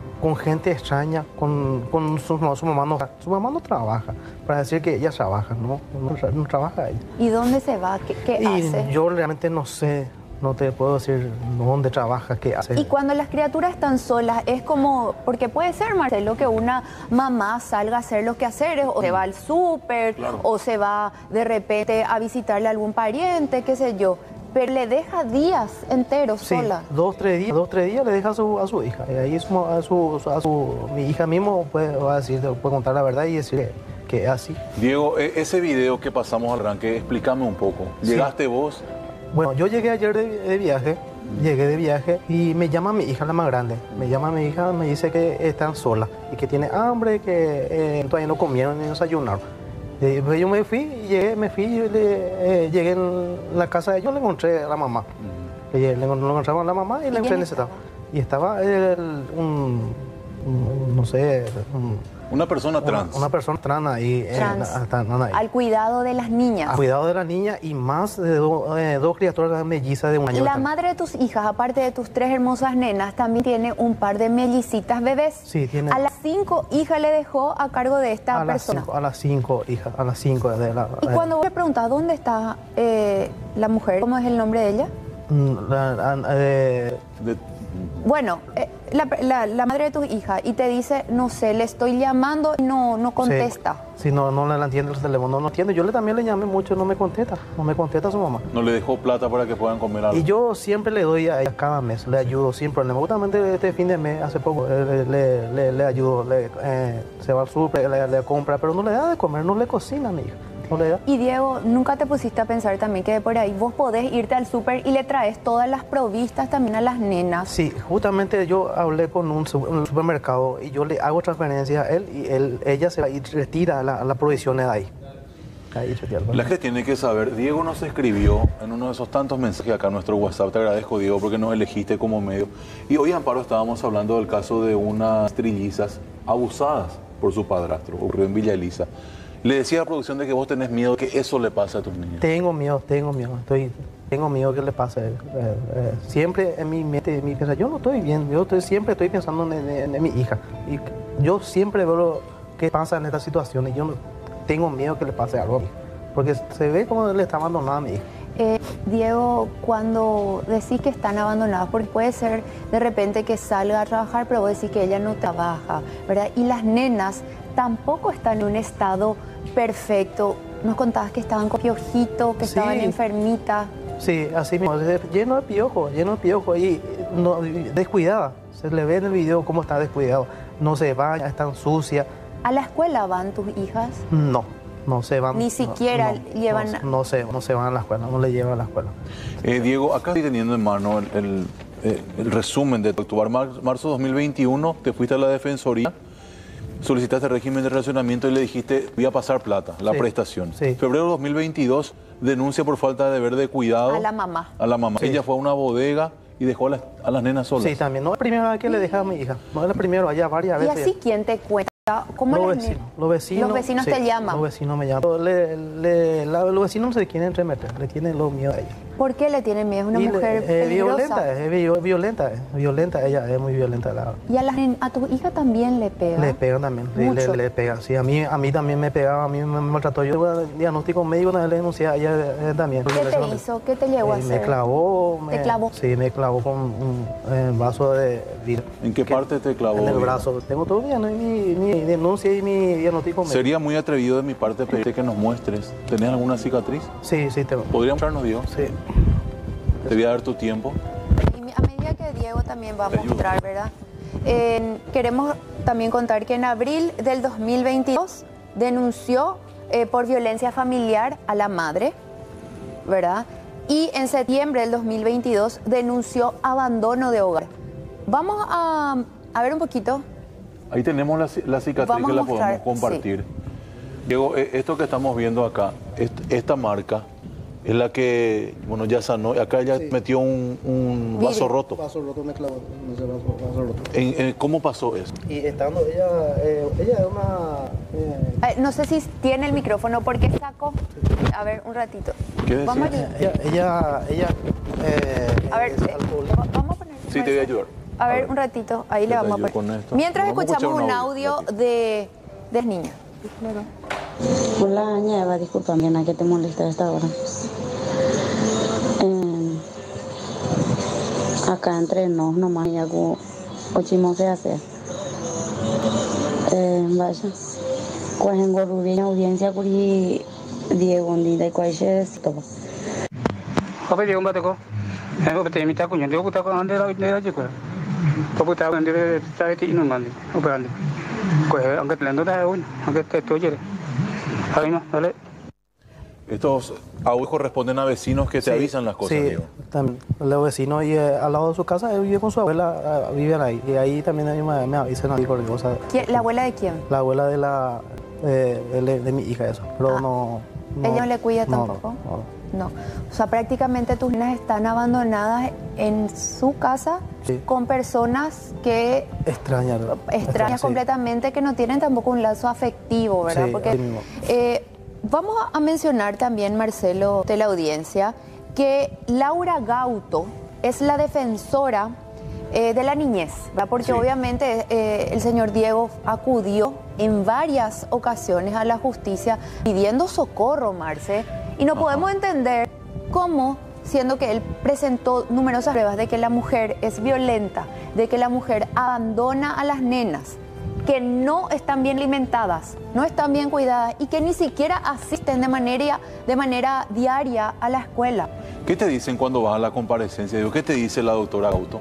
[SPEAKER 13] con gente extraña, con, con su, su mamá no, su mamá no trabaja, para decir que ella trabaja, no, no, no trabaja ella.
[SPEAKER 24] ¿Y dónde se va? ¿Qué, qué
[SPEAKER 13] y
[SPEAKER 24] hace?
[SPEAKER 13] Yo realmente no sé, no te puedo decir dónde trabaja, qué hace.
[SPEAKER 24] Y cuando las criaturas están solas, es como, porque puede ser, Marcelo, que una mamá salga a hacer los quehaceres, o se va al súper, claro, o se va de repente a visitarle a algún pariente, qué sé yo. Pero le deja días enteros
[SPEAKER 13] sí,
[SPEAKER 24] sola.
[SPEAKER 13] Dos, tres días, dos, tres días le deja a su, a su hija. Y ahí su, a, su, a su, mi hija mismo puede, va a decir, puede contar la verdad y decir que, que es así.
[SPEAKER 10] Diego, ese video que pasamos al arranque, explícame un poco. ¿Llegaste sí. vos?
[SPEAKER 13] Bueno, yo llegué ayer de, de viaje, llegué de viaje y me llama mi hija, la más grande. Me llama mi hija, me dice que están solas y que tiene hambre, que eh, todavía no comieron ni desayunaron. Eh, pues yo me fui, llegué, me fui, le, eh, llegué en la casa de ellos, le encontré a la mamá. Uh-huh. Le, le encontramos a la mamá y, ¿Y le encontré en ese estado. Y estaba el, un, un, no sé... Un,
[SPEAKER 10] una persona trans.
[SPEAKER 13] Una, una persona trans ahí,
[SPEAKER 24] trans.
[SPEAKER 13] Eh, ahí.
[SPEAKER 24] Al cuidado de las niñas.
[SPEAKER 13] Al cuidado de las niñas y más de do, eh, dos criaturas mellizas de un año.
[SPEAKER 24] La también. Madre de tus hijas, aparte de tus tres hermosas nenas, también tiene un par de mellicitas bebés.
[SPEAKER 13] Sí, tiene.
[SPEAKER 24] A las cinco hijas le dejó a cargo de esta
[SPEAKER 13] a
[SPEAKER 24] persona.
[SPEAKER 13] Las cinco, a las cinco hijas, a las cinco de la...
[SPEAKER 24] Y
[SPEAKER 13] eh,
[SPEAKER 24] cuando vos le preguntas dónde está eh, la mujer, ¿cómo es el nombre de ella?
[SPEAKER 13] La, la, eh,
[SPEAKER 10] de,
[SPEAKER 24] Bueno, eh, la, la, la madre de tus hijas y te dice, no sé, le estoy llamando y no, no contesta.
[SPEAKER 13] Sí, sí, no, no la entiende el teléfono, no, no entiende. Yo le, también le llamé mucho, no me contesta, no me contesta su mamá.
[SPEAKER 10] No le dejó plata para que puedan comer algo.
[SPEAKER 13] Y yo siempre le doy a ella cada mes, le ayudo sin problema. Justamente este fin de mes, hace poco, le, le, le, le ayudo, le, eh, se va al súper, le, le compra, pero no le da de comer, no le cocina a mi hija. No le da.
[SPEAKER 24] Y Diego, ¿nunca te pusiste a pensar también que de por ahí vos podés irte al súper y le traes todas las provistas también a las nenas?
[SPEAKER 13] Sí, justamente yo hablé con un, un supermercado y yo le hago transferencia a él y él, ella se va y retira la, la provisión de ahí. ahí
[SPEAKER 10] la gente tiene que saber, Diego nos escribió en uno de esos tantos mensajes acá a nuestro WhatsApp, te agradezco Diego porque nos elegiste como medio. Y hoy, Amparo, estábamos hablando del caso de unas trillizas abusadas por su padrastro, ocurrió en Villa Elisa. Le decía a la producción de que vos tenés miedo que eso le pase a tus niños.
[SPEAKER 13] Tengo miedo, tengo miedo. Estoy, tengo miedo que le pase. Eh, eh, siempre en mi mente, en mi piensa, yo no estoy bien. Yo estoy, siempre estoy pensando en, en, en mi hija. Y yo siempre veo qué pasa en estas situaciones. Yo no, tengo miedo que le pase algo a mí. Porque se ve como le está abandonada a mi hija.
[SPEAKER 24] Eh, Diego, cuando decís que están abandonadas, porque puede ser de repente que salga a trabajar, pero vos decís que ella no trabaja, ¿verdad? Y las nenas tampoco están en un estado perfecto. Nos contabas que estaban con piojito, que
[SPEAKER 13] sí.
[SPEAKER 24] estaban enfermitas.
[SPEAKER 13] Sí, así mismo, lleno de piojos, lleno de piojos y no, descuidada. Se le ve en el video cómo está descuidado. No se baña, están sucias.
[SPEAKER 24] ¿A la escuela van tus hijas?
[SPEAKER 13] No, no se van.
[SPEAKER 24] Ni siquiera
[SPEAKER 13] no, no,
[SPEAKER 24] llevan...
[SPEAKER 13] No, no, se, no se van a la escuela, no le llevan a la escuela.
[SPEAKER 10] Eh, Diego, acá estoy teniendo en mano el, el, eh, el resumen de tu actuar. Mar, marzo dos mil veintiuno, te fuiste a la Defensoría. Solicitaste régimen de relacionamiento y le dijiste, voy a pasar plata, la sí, prestación.
[SPEAKER 13] Sí.
[SPEAKER 10] Febrero de dos mil veintidós, denuncia por falta de deber de cuidado.
[SPEAKER 24] A la mamá.
[SPEAKER 10] A la mamá. Sí. Ella fue a una bodega y dejó a las, a las nenas solas.
[SPEAKER 13] Sí, también. No es la primera vez que le dejé a mi hija. No es la primera, allá varias veces.
[SPEAKER 24] ¿Y así quién te cuenta? ¿Cómo
[SPEAKER 13] los,
[SPEAKER 24] las
[SPEAKER 13] vecinos, los vecinos.
[SPEAKER 24] Los vecinos
[SPEAKER 13] sí,
[SPEAKER 24] te llaman.
[SPEAKER 13] Los vecinos me llaman. Le, le, la, los vecinos no se quieren entremeter, le tienen los miedo a ella.
[SPEAKER 24] ¿Por qué le tienen miedo? ¿Es una
[SPEAKER 13] y
[SPEAKER 24] mujer
[SPEAKER 13] le, eh,
[SPEAKER 24] peligrosa?
[SPEAKER 13] Violenta, es violenta, es violenta, ella es muy violenta. La...
[SPEAKER 24] ¿Y a, la, a tu hija también le pegan?
[SPEAKER 13] Le pegan también, le, le, le pegan. Sí, a mí, a mí también me pegaba, a mí me maltrató. Yo tuve diagnóstico médico, una vez le denuncié a ella eh, también.
[SPEAKER 24] ¿Qué te hizo? ¿Qué te llevó
[SPEAKER 13] eh,
[SPEAKER 24] a hacer?
[SPEAKER 13] Me clavó.
[SPEAKER 24] ¿Te
[SPEAKER 13] me,
[SPEAKER 24] clavó?
[SPEAKER 13] Sí, me clavó con un eh, vaso de vidrio.
[SPEAKER 10] ¿En qué parte te clavó?
[SPEAKER 13] En el brazo. Tengo todo bien, mi, mi denuncia y mi diagnóstico médico.
[SPEAKER 10] Sería muy atrevido de mi parte pedirte que nos muestres. ¿Tenés alguna cicatriz?
[SPEAKER 13] Sí, sí tengo.
[SPEAKER 10] ¿Podría mostrarnos, Diego?
[SPEAKER 13] Sí.
[SPEAKER 10] Te voy a dar tu tiempo.
[SPEAKER 24] Y a medida que Diego también va a mostrar, ¿verdad? Eh, queremos también contar que en abril del dos mil veintidós denunció eh, por violencia familiar a la madre, ¿verdad? Y en septiembre del dos mil veintidós denunció abandono de hogar. Vamos a, a ver un poquito.
[SPEAKER 10] Ahí tenemos la, la cicatriz
[SPEAKER 24] Vamos
[SPEAKER 10] que la
[SPEAKER 24] mostrar,
[SPEAKER 10] podemos compartir.
[SPEAKER 24] Sí.
[SPEAKER 10] Diego, esto que estamos viendo acá, esta marca, es la que, bueno, ya sanó. Acá ya sí. metió un, un vaso roto.
[SPEAKER 13] Vaso roto me clavó. Vaso roto.
[SPEAKER 10] ¿En, en, ¿Cómo pasó eso?
[SPEAKER 13] Y estando ella, eh, ella es una...
[SPEAKER 24] Eh... Eh, no sé si tiene el micrófono porque sacó. A ver, un ratito.
[SPEAKER 10] ¿Qué decía?
[SPEAKER 24] Vamos
[SPEAKER 13] ella, ella, ella eh,
[SPEAKER 24] a ver,
[SPEAKER 13] es
[SPEAKER 24] eh, vamos a poner.
[SPEAKER 10] Sí, te voy a ayudar.
[SPEAKER 24] A ver, un ratito, ahí le vamos a poner. Mientras
[SPEAKER 10] Vamos a
[SPEAKER 24] escuchamos
[SPEAKER 10] escuchar
[SPEAKER 24] un
[SPEAKER 10] un
[SPEAKER 24] audio
[SPEAKER 10] audio,
[SPEAKER 24] de, de niña.
[SPEAKER 18] Hola, doña Eva, disculpa, Ana, que te molesta a esta hora. Eh, acá entre nos, nomás, ya como ochimo se hace. Eh, vaya, cuál en Gorubia audiencia curi Diego Ndida y cuál es todo.
[SPEAKER 20] Apa Diego Bateko? Aku betul minta kunjung Diego kita kan anda dah dah juga. Tapi tahu anda dah ti inu mandi, apa anda? Kau angkat lendo dah un, angkat tu aja. Ahí no, dale.
[SPEAKER 10] Estos audios corresponden a vecinos que te
[SPEAKER 13] Sí,
[SPEAKER 10] avisan las cosas,
[SPEAKER 13] sí,
[SPEAKER 10] Diego.
[SPEAKER 13] también. Los vecinos y eh, al lado de su casa, él vive con su abuela, eh, viven ahí. Y ahí también ellos me, me avisan ahí cualquier cosa.
[SPEAKER 24] ¿Quién- ¿La abuela de quién?
[SPEAKER 13] La abuela de la eh, de, de mi hija, eso. Pero no, no.
[SPEAKER 24] ¿Ella no le cuida
[SPEAKER 13] no,
[SPEAKER 24] tampoco?
[SPEAKER 13] no, no.
[SPEAKER 24] No. O sea, prácticamente tus nenas están abandonadas en su casa
[SPEAKER 13] Sí.
[SPEAKER 24] con personas que
[SPEAKER 13] Extraña.
[SPEAKER 24] extrañas
[SPEAKER 13] sí.
[SPEAKER 24] completamente, que no tienen tampoco un lazo afectivo, ¿verdad?
[SPEAKER 13] Sí,
[SPEAKER 24] Porque
[SPEAKER 13] así mismo.
[SPEAKER 24] eh, vamos a mencionar también, Marcelo, de la audiencia, que Laura Gauto es la defensora eh, de la niñez, ¿verdad? Porque
[SPEAKER 21] Sí.
[SPEAKER 24] obviamente eh, el señor Diego acudió en varias ocasiones a la justicia pidiendo socorro, Marce, y no podemos entender cómo, siendo que él presentó numerosas pruebas de que la mujer es violenta, de que la mujer abandona a las nenas, que no están bien alimentadas, no están bien cuidadas y que ni siquiera asisten de manera, de manera diaria a la escuela.
[SPEAKER 10] ¿Qué te dicen cuando vas a la comparecencia? Digo, ¿qué te dice la doctora Gauto?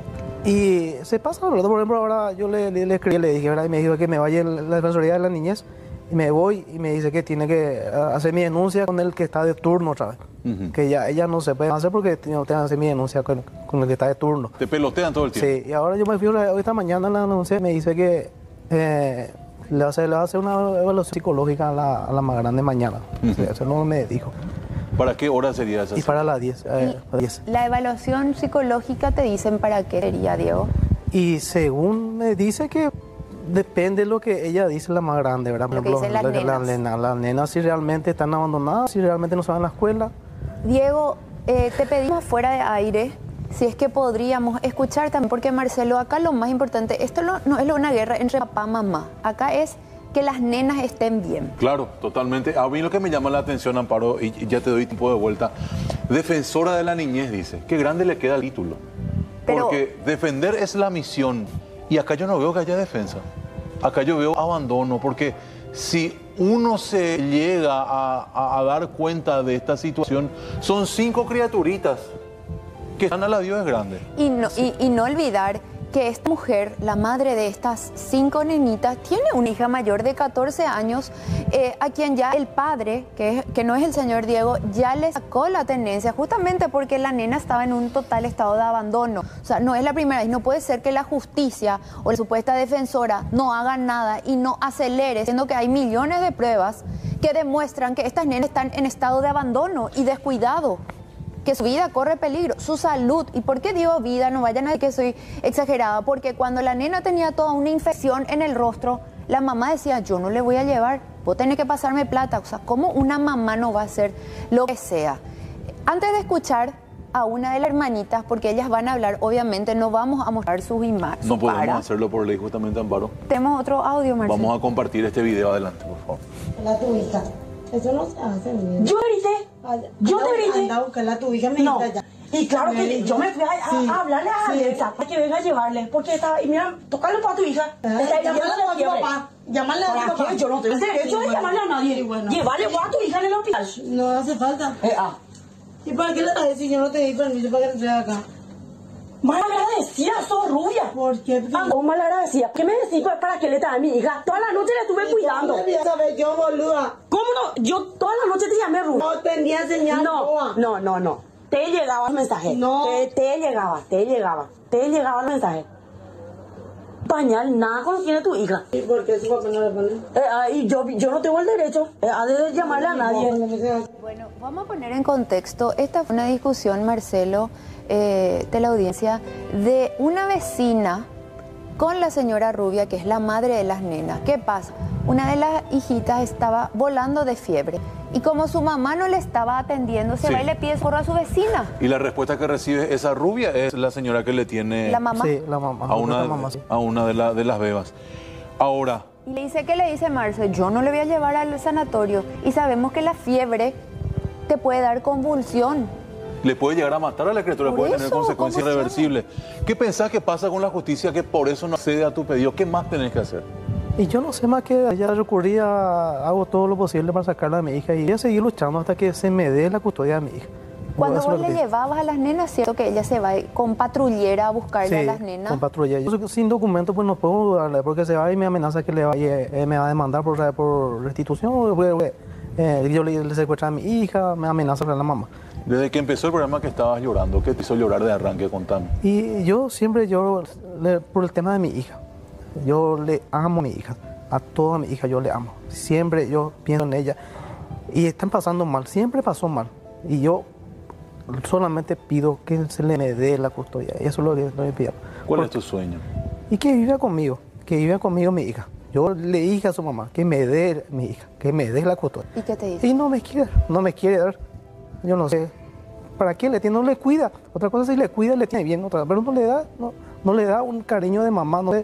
[SPEAKER 13] Y se pasa hablando, por ejemplo, ahora yo le, le, le escribí, le dije, ¿verdad? Y me dijo que me vaya a la Defensoría de la Niñez. Y me voy y me dice que tiene que ah, hacer mi denuncia con el que está de turno otra vez.
[SPEAKER 10] Ujú.
[SPEAKER 13] Que ya ella no se puede hacer porque tengo que hacer mi denuncia con, con el que está de turno.
[SPEAKER 10] Te pelotean todo el tiempo.
[SPEAKER 13] Sí, y ahora yo me fui hoy esta mañana en la denuncia y me dice que eh, le, va a hacer, le va a hacer una evaluación psicológica a la, a la más grande mañana.
[SPEAKER 10] Ujú.
[SPEAKER 13] Sí, eso no me dijo.
[SPEAKER 10] ¿Para qué hora sería esa?
[SPEAKER 13] Y para las diez. Eh, para diez.
[SPEAKER 24] La evaluación psicológica te dicen para qué sería, Diego.
[SPEAKER 13] Y según me dice que depende de lo que ella dice, la más grande, ¿verdad? Por
[SPEAKER 24] Lo que dicen las
[SPEAKER 13] la-
[SPEAKER 24] nenas.
[SPEAKER 13] la nena- las nenas si realmente están abandonadas, si realmente no se van a la escuela.
[SPEAKER 24] Diego, eh, te pedimos fuera de aire si es que podríamos escuchar también, porque Marcelo, acá lo más importante, esto no, no es una guerra entre papá y mamá, acá es que las nenas estén bien.
[SPEAKER 10] Claro, totalmente. A mí lo que me llama la atención, Amparo, y y ya te doy tiempo de vuelta, defensora de la niñez, dice. Qué grande le queda el título.
[SPEAKER 24] Pero-
[SPEAKER 10] Porque defender es la misión. Y acá yo no veo que haya defensa. Acá yo veo abandono, porque si uno se llega a, a- a dar cuenta de esta situación, son cinco criaturitas que están a la Dios es grande.
[SPEAKER 24] Y no, y, y no olvidar que esta mujer, la madre de estas cinco nenitas, tiene una hija mayor de catorce años, eh, a quien ya el padre, que, es- que no es el señor Diego, ya le sacó la tenencia, justamente porque la nena estaba en un total estado de abandono. O sea, no es la primera vez, no puede ser que la justicia o la supuesta defensora no haga nada y no acelere, siendo que hay millones de pruebas que demuestran que estas nenas están en estado de abandono y descuidado, que su vida corre peligro, su salud. ¿Y por qué digo vida? No vayan a decir que soy exagerada, porque cuando la nena tenía toda una infección en el rostro, la mamá decía, yo no le voy a llevar, vos tenés que pasarme plata. O sea, ¿cómo una mamá no va a hacer lo que sea? Antes de escuchar a una de las hermanitas, porque ellas van a hablar, obviamente no vamos a mostrar sus imágenes.
[SPEAKER 10] No podemos hacerlo por ley, justamente, Amparo.
[SPEAKER 24] Tenemos otro audio, Marcelo.
[SPEAKER 10] Vamos a compartir este video adelante, por favor.
[SPEAKER 25] La tu hija. Eso no se hace, mira.
[SPEAKER 22] Yo grité. Yo te grité.
[SPEAKER 25] Anda a buscar a tu hija, me
[SPEAKER 22] No.
[SPEAKER 25] grita ya.
[SPEAKER 22] Y claro
[SPEAKER 25] Me
[SPEAKER 22] que
[SPEAKER 25] dijo.
[SPEAKER 22] yo me fui a, a-
[SPEAKER 25] Sí.
[SPEAKER 22] a hablarle a
[SPEAKER 25] Sí.
[SPEAKER 22] Alexa para que venga a llevarle. Porque estaba. Y mira, tocarle para tu hija.
[SPEAKER 25] Ah,
[SPEAKER 22] Está
[SPEAKER 25] llámale
[SPEAKER 22] llevando
[SPEAKER 25] a tu
[SPEAKER 22] fiebre.
[SPEAKER 25] papá. Llámale a tu
[SPEAKER 22] ¿Para
[SPEAKER 25] papá.
[SPEAKER 22] qué? Yo no tengo
[SPEAKER 25] Sí,
[SPEAKER 22] derecho de
[SPEAKER 25] bueno.
[SPEAKER 22] llamarle a nadie.
[SPEAKER 25] Sí, bueno.
[SPEAKER 22] Llevarle vos a tu hija en el hospital.
[SPEAKER 25] No hace falta.
[SPEAKER 22] Eh, ah.
[SPEAKER 25] ¿Y para qué le vas a decir? Yo no te di permiso para que entres acá.
[SPEAKER 22] Mal agradecida, sos rubia.
[SPEAKER 25] ¿Por qué?
[SPEAKER 22] Ah, oh, mal agradecida. ¿Qué me decís para, para que le trae a mi hija? Toda la noche la estuve cuidando.
[SPEAKER 25] ¿Cómo me sabes yo, boluda?
[SPEAKER 22] ¿Cómo no? Yo toda la noche te llamé rubia.
[SPEAKER 25] No tenía señal.
[SPEAKER 22] No,
[SPEAKER 25] boa.
[SPEAKER 22] no, no, no. Te llegaba el mensaje.
[SPEAKER 25] No.
[SPEAKER 22] Te, te llegaba, te llegaba. Te llegaba el mensaje. Pañal, nada con lo que tiene tu hija.
[SPEAKER 25] ¿Y por qué su papá no le pone?
[SPEAKER 22] Eh, ah, y yo, yo no tengo el derecho eh, a de llamarle a nadie.
[SPEAKER 24] Bueno, vamos a poner en contexto, esta fue una discusión, Marcelo, eh, de la audiencia, de una vecina con la señora Rubia, que es la madre de las nenas. ¿Qué pasa? Una de las hijitas estaba volando de fiebre y como su mamá no le estaba atendiendo, se
[SPEAKER 10] Sí.
[SPEAKER 24] va y le pide socorro a su vecina.
[SPEAKER 10] Y la respuesta que recibe esa Rubia es la señora que le tiene
[SPEAKER 24] La mamá. Sí,
[SPEAKER 15] la mamá.
[SPEAKER 10] a una,
[SPEAKER 15] la mamá, sí.
[SPEAKER 10] a una de, la- de las bebas. Ahora,
[SPEAKER 24] Y le dice, ¿qué le dice Marce? Yo no le voy a llevar al sanatorio. Y sabemos que la fiebre te puede dar convulsión.
[SPEAKER 10] le puede llegar a matar a la criatura,
[SPEAKER 24] Por
[SPEAKER 10] puede tener
[SPEAKER 24] eso,
[SPEAKER 10] consecuencias
[SPEAKER 24] ¿cómo se
[SPEAKER 10] irreversibles. ¿Qué pensás que pasa con la justicia que por eso no accede a tu pedido? ¿Qué más tenés que hacer?
[SPEAKER 15] Y yo no sé más que ella recurría, hago todo lo posible para sacarla a mi hija y voy a seguir luchando hasta que se me dé la custodia de mi hija.
[SPEAKER 24] Cuando
[SPEAKER 15] Eso
[SPEAKER 24] vos
[SPEAKER 15] es lo
[SPEAKER 24] le
[SPEAKER 15] que digo.
[SPEAKER 24] llevabas a las nenas, ¿cierto que ella se va con patrullera a buscarle a las nenas?
[SPEAKER 15] con patrulla. Yo sin documento pues no puedo darle porque se va y me amenaza que le va, eh, me va a demandar por, por restitución. Porque, eh, yo le, le secuestré a mi hija, me amenaza a la mamá.
[SPEAKER 10] Desde que empezó el programa que estabas llorando, ¿qué te hizo llorar de arranque? Contame.
[SPEAKER 15] Y yo siempre lloro le- por el tema de mi hija. Yo le amo a mi hija, a toda mi hija yo le amo. Siempre yo pienso en ella. Y están pasando mal, siempre pasó mal. Y yo solamente pido que se le me dé la custodia. Eso es lo que estoy pidiendo.
[SPEAKER 10] ¿Cuál es tu sueño?
[SPEAKER 15] Y que viva conmigo, que viva conmigo mi hija. Yo le dije a su mamá que me dé mi hija, que me dé la custodia.
[SPEAKER 24] ¿Y qué te dice?
[SPEAKER 15] Y no me quiere, no me quiere dar. Yo no sé. ¿Para qué le tiene? No le cuida. Otra cosa si le cuida, le tiene bien. Otra, pero no le da, no, no le da un cariño de mamá. No, le,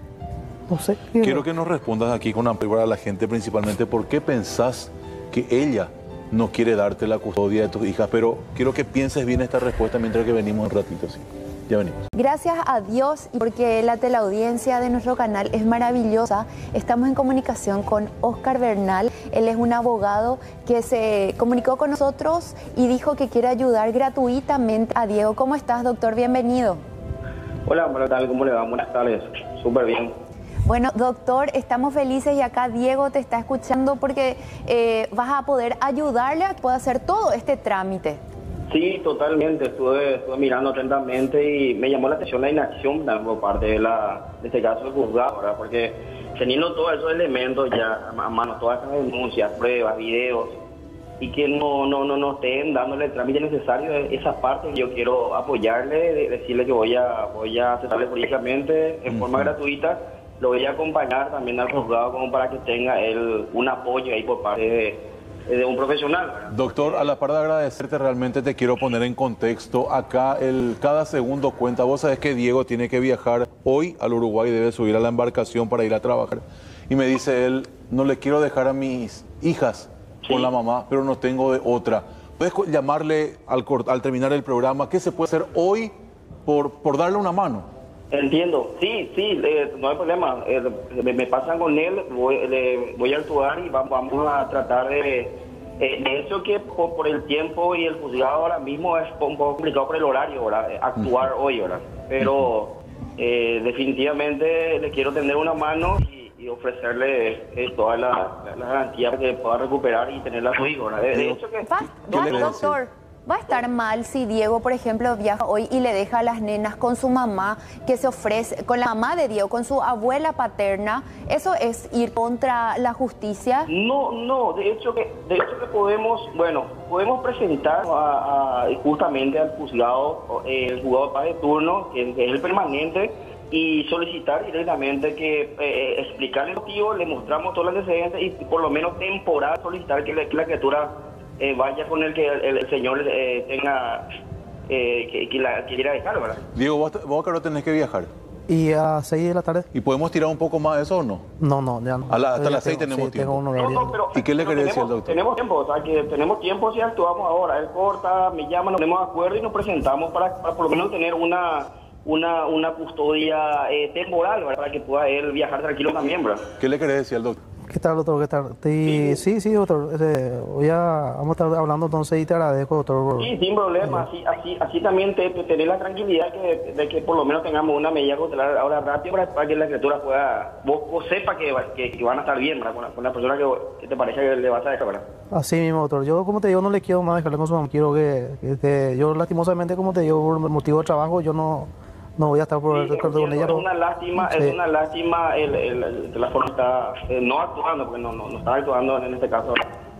[SPEAKER 15] no sé.
[SPEAKER 10] Quiero que nos respondas aquí con amplio para la gente, principalmente por qué pensás que ella no quiere darte la custodia de tus hijas. Pero quiero que pienses bien esta respuesta mientras que venimos un ratito. Sí. Ya venimos.
[SPEAKER 24] Gracias a Dios y porque la teleaudiencia de nuestro canal es maravillosa. Estamos en comunicación con Oscar Bernal. Él es un abogado que se comunicó con nosotros y dijo que quiere ayudar gratuitamente a Diego. ¿Cómo estás, doctor? Bienvenido.
[SPEAKER 2] Hola, ¿qué tal? ¿Cómo le va? Buenas tardes. Súper bien.
[SPEAKER 24] Bueno, doctor, estamos felices y acá Diego te está escuchando porque eh, vas a poder ayudarle a que pueda hacer todo este trámite.
[SPEAKER 2] Sí, totalmente. Estuve, estuve mirando atentamente y me llamó la atención la inacción por parte de, la, de este caso del juzgado, ¿verdad? Porque teniendo todos esos elementos ya a mano, todas esas denuncias, pruebas, videos, y que no, no, no, no estén dándole el trámite necesario, esa parte yo quiero apoyarle, de, decirle que voy a, voy a asesorarle jurídicamente en forma gratuita, lo voy a acompañar también al juzgado como para que tenga él un apoyo ahí por parte de... de un profesional, ¿verdad?
[SPEAKER 10] Doctor, a la par de agradecerte, realmente te quiero poner en contexto. Acá el, cada segundo cuenta. Vos sabés que Diego tiene que viajar hoy al Uruguay, debe subir a la embarcación para ir a trabajar. Y me dice él, no le quiero dejar a mis hijas con la mamá, pero no tengo de otra. ¿Puedes llamarle al, al terminar el programa? ¿Qué se puede hacer hoy por, por darle una mano?
[SPEAKER 2] Entiendo, sí, sí, eh, no hay problema. Eh, me, me pasan con él, voy, le, voy a actuar y vamos, vamos a tratar de... Eh, de hecho que por, por el tiempo y el juzgado ahora mismo es un poco complicado por el horario, ¿verdad? Actuar uh-huh. hoy, ¿verdad? Pero eh, definitivamente le quiero tender una mano y, y ofrecerle eh, toda la, la, la garantía para que pueda recuperar y tenerla a su hijo, ¿verdad? De, de hecho que...
[SPEAKER 24] Va, va, doctor. ¿Va a estar mal si Diego, por ejemplo, viaja hoy y le deja a las nenas con su mamá, que se ofrece, con la mamá de Diego, con su abuela paterna? ¿Eso es ir contra la justicia?
[SPEAKER 2] No, no, de hecho que, de hecho que podemos, bueno, podemos presentar a, a, justamente al juzgado, eh, el juzgado de paz de turno, que, que es el permanente, y solicitar directamente que eh, explicar el motivo, le mostramos todos los antecedentes y por lo menos temporal solicitar que la, que la criatura Eh, vaya con el que el, el señor eh, tenga eh, que, que, la, que quiera dejar, ¿verdad?
[SPEAKER 10] Diego, vos, vos acá no tenés que viajar.
[SPEAKER 15] ¿Y a seis de la tarde?
[SPEAKER 10] ¿Y podemos tirar un poco más de eso o no?
[SPEAKER 15] No, no, ya no.
[SPEAKER 10] A la, hasta
[SPEAKER 15] ya
[SPEAKER 10] las seis
[SPEAKER 15] tengo,
[SPEAKER 10] tenemos
[SPEAKER 15] sí,
[SPEAKER 10] tiempo.
[SPEAKER 15] Tengo un horario.
[SPEAKER 2] No, no, pero,
[SPEAKER 10] ¿Y qué le querés decir al doctor?
[SPEAKER 2] Tenemos tiempo, o sea, que tenemos tiempo si actuamos ahora. Él corta, me llama, nos ponemos de acuerdo y nos presentamos para, para por lo menos tener una una, una custodia eh, temporal, ¿verdad? Para que pueda él viajar tranquilo también, ¿verdad?
[SPEAKER 10] ¿Qué le querés decir al doctor?
[SPEAKER 15] ¿Qué tal, doctor? ¿Qué tal? Te... Sí, sí, doctor. Eh, voy a, vamos a estar hablando entonces y te agradezco, doctor.
[SPEAKER 2] Sí, sin problema. Así, así, así también te, te tener la tranquilidad que, de que por lo menos tengamos una medida cautelar ahora rápido para, para que la criatura pueda, vos, vos sepa que, que, que van a estar bien, ¿verdad? Con la, con la persona que, que te parece que le vas a dejar, ¿verdad?
[SPEAKER 15] Así mismo, doctor. Yo, como te digo, no le quiero más dejarle con su mamá. Quiero que, que, que yo, lastimosamente, como te digo, por motivo de trabajo, yo no... No voy a estar por
[SPEAKER 2] sí,
[SPEAKER 15] el con ella.
[SPEAKER 2] Es una lástima, sí. es una lástima el, el, el, la forma está eh, no actuando, porque no, no, no está actuando en este caso.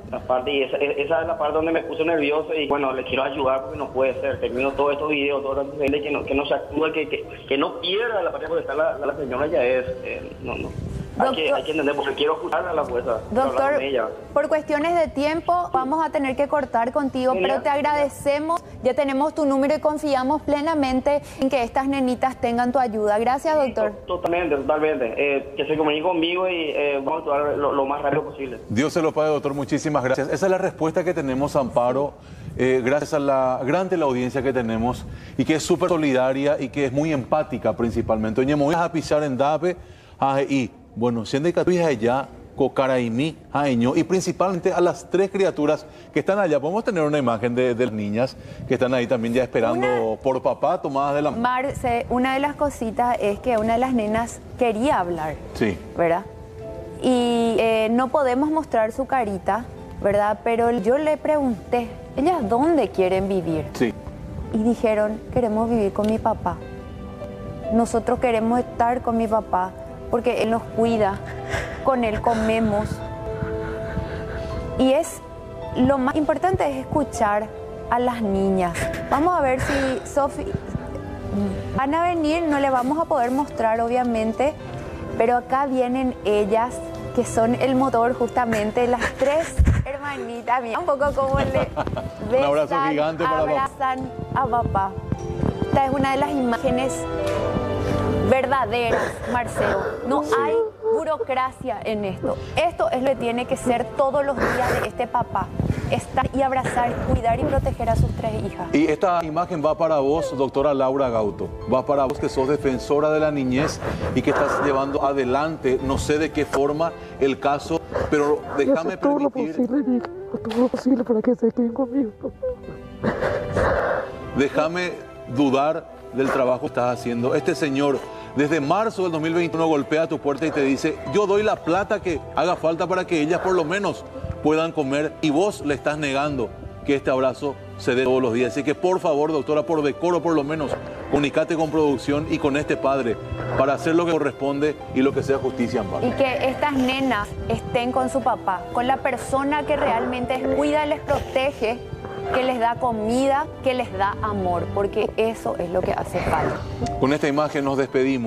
[SPEAKER 2] Aparte, y esa, esa es la parte donde me puse nervioso y bueno, le quiero ayudar porque no puede ser. Termino todos estos videos, todo tanto que no, que no se actúe, que, que, que no pierda la parte porque está la, la, la señora ya es, eh, no, no. Hay que, hay que entender, porque quiero escucharla a la fuerza.
[SPEAKER 24] Doctor, por cuestiones de tiempo vamos a tener que cortar contigo,
[SPEAKER 2] Genial.
[SPEAKER 24] pero te agradecemos, ya tenemos tu número y confiamos plenamente en que estas nenitas tengan tu ayuda. Gracias, doctor.
[SPEAKER 2] Totalmente, totalmente. Eh, que se comunique conmigo y eh, vamos a actuar lo, lo más rápido posible.
[SPEAKER 10] Dios se lo pague, doctor. Muchísimas gracias. Esa es la respuesta que tenemos, Amparo, eh, gracias a la grande la audiencia que tenemos y que es súper solidaria y que es muy empática principalmente. Oye, me voy a pisar en Dape, y bueno, siendo que tu hija ya, Cocaraimí, Jaeño, y principalmente a las tres criaturas que están allá. Podemos tener una imagen de, de las niñas que están ahí también ya esperando una, por papá, tomadas de la mano.
[SPEAKER 24] Marce, una de las cositas es que una de las nenas quería hablar.
[SPEAKER 10] Sí.
[SPEAKER 24] ¿Verdad? Y eh, no podemos mostrar su carita, ¿verdad? Pero yo le pregunté, ¿ellas dónde quieren vivir?
[SPEAKER 10] Sí.
[SPEAKER 24] Y dijeron, queremos vivir con mi papá. Nosotros queremos estar con mi papá porque él nos cuida, con él comemos. Y es lo más importante es escuchar a las niñas. Vamos a ver si Sofi van a venir, no le vamos a poder mostrar obviamente, pero acá vienen ellas que son el motor justamente, las tres hermanitas. Mira un poco como le besan,
[SPEAKER 10] un abrazo gigante para
[SPEAKER 24] abrazan a papá. Esta es una de las imágenes verdaderas, Marcelo. No
[SPEAKER 10] sí.
[SPEAKER 24] hay burocracia en esto. Esto es lo que tiene que ser todos los días de este papá. Estar y abrazar, cuidar y proteger a sus tres hijas.
[SPEAKER 10] Y esta imagen va para vos, doctora Laura Gauto. Va para vos que sos defensora de la niñez y que estás llevando adelante, no sé de qué forma, el caso, pero déjame
[SPEAKER 8] todo lo
[SPEAKER 10] permitir...
[SPEAKER 8] posible, todo lo posible para que se queden conmigo.
[SPEAKER 10] Déjame dudar del trabajo que estás haciendo. Este señor, desde marzo del dos mil veintiuno, golpea a tu puerta y te dice, yo doy la plata que haga falta para que ellas por lo menos puedan comer, y vos le estás negando que este abrazo se dé todos los días. Así que por favor, doctora, por decoro por lo menos, comunicate con producción y con este padre para hacer lo que corresponde y lo que sea justicia, Amparo.
[SPEAKER 24] Y que estas nenas estén con su papá, con la persona que realmente les cuida y les protege, que les da comida, que les da amor, porque eso es lo que hace falta.
[SPEAKER 10] Con esta imagen nos despedimos.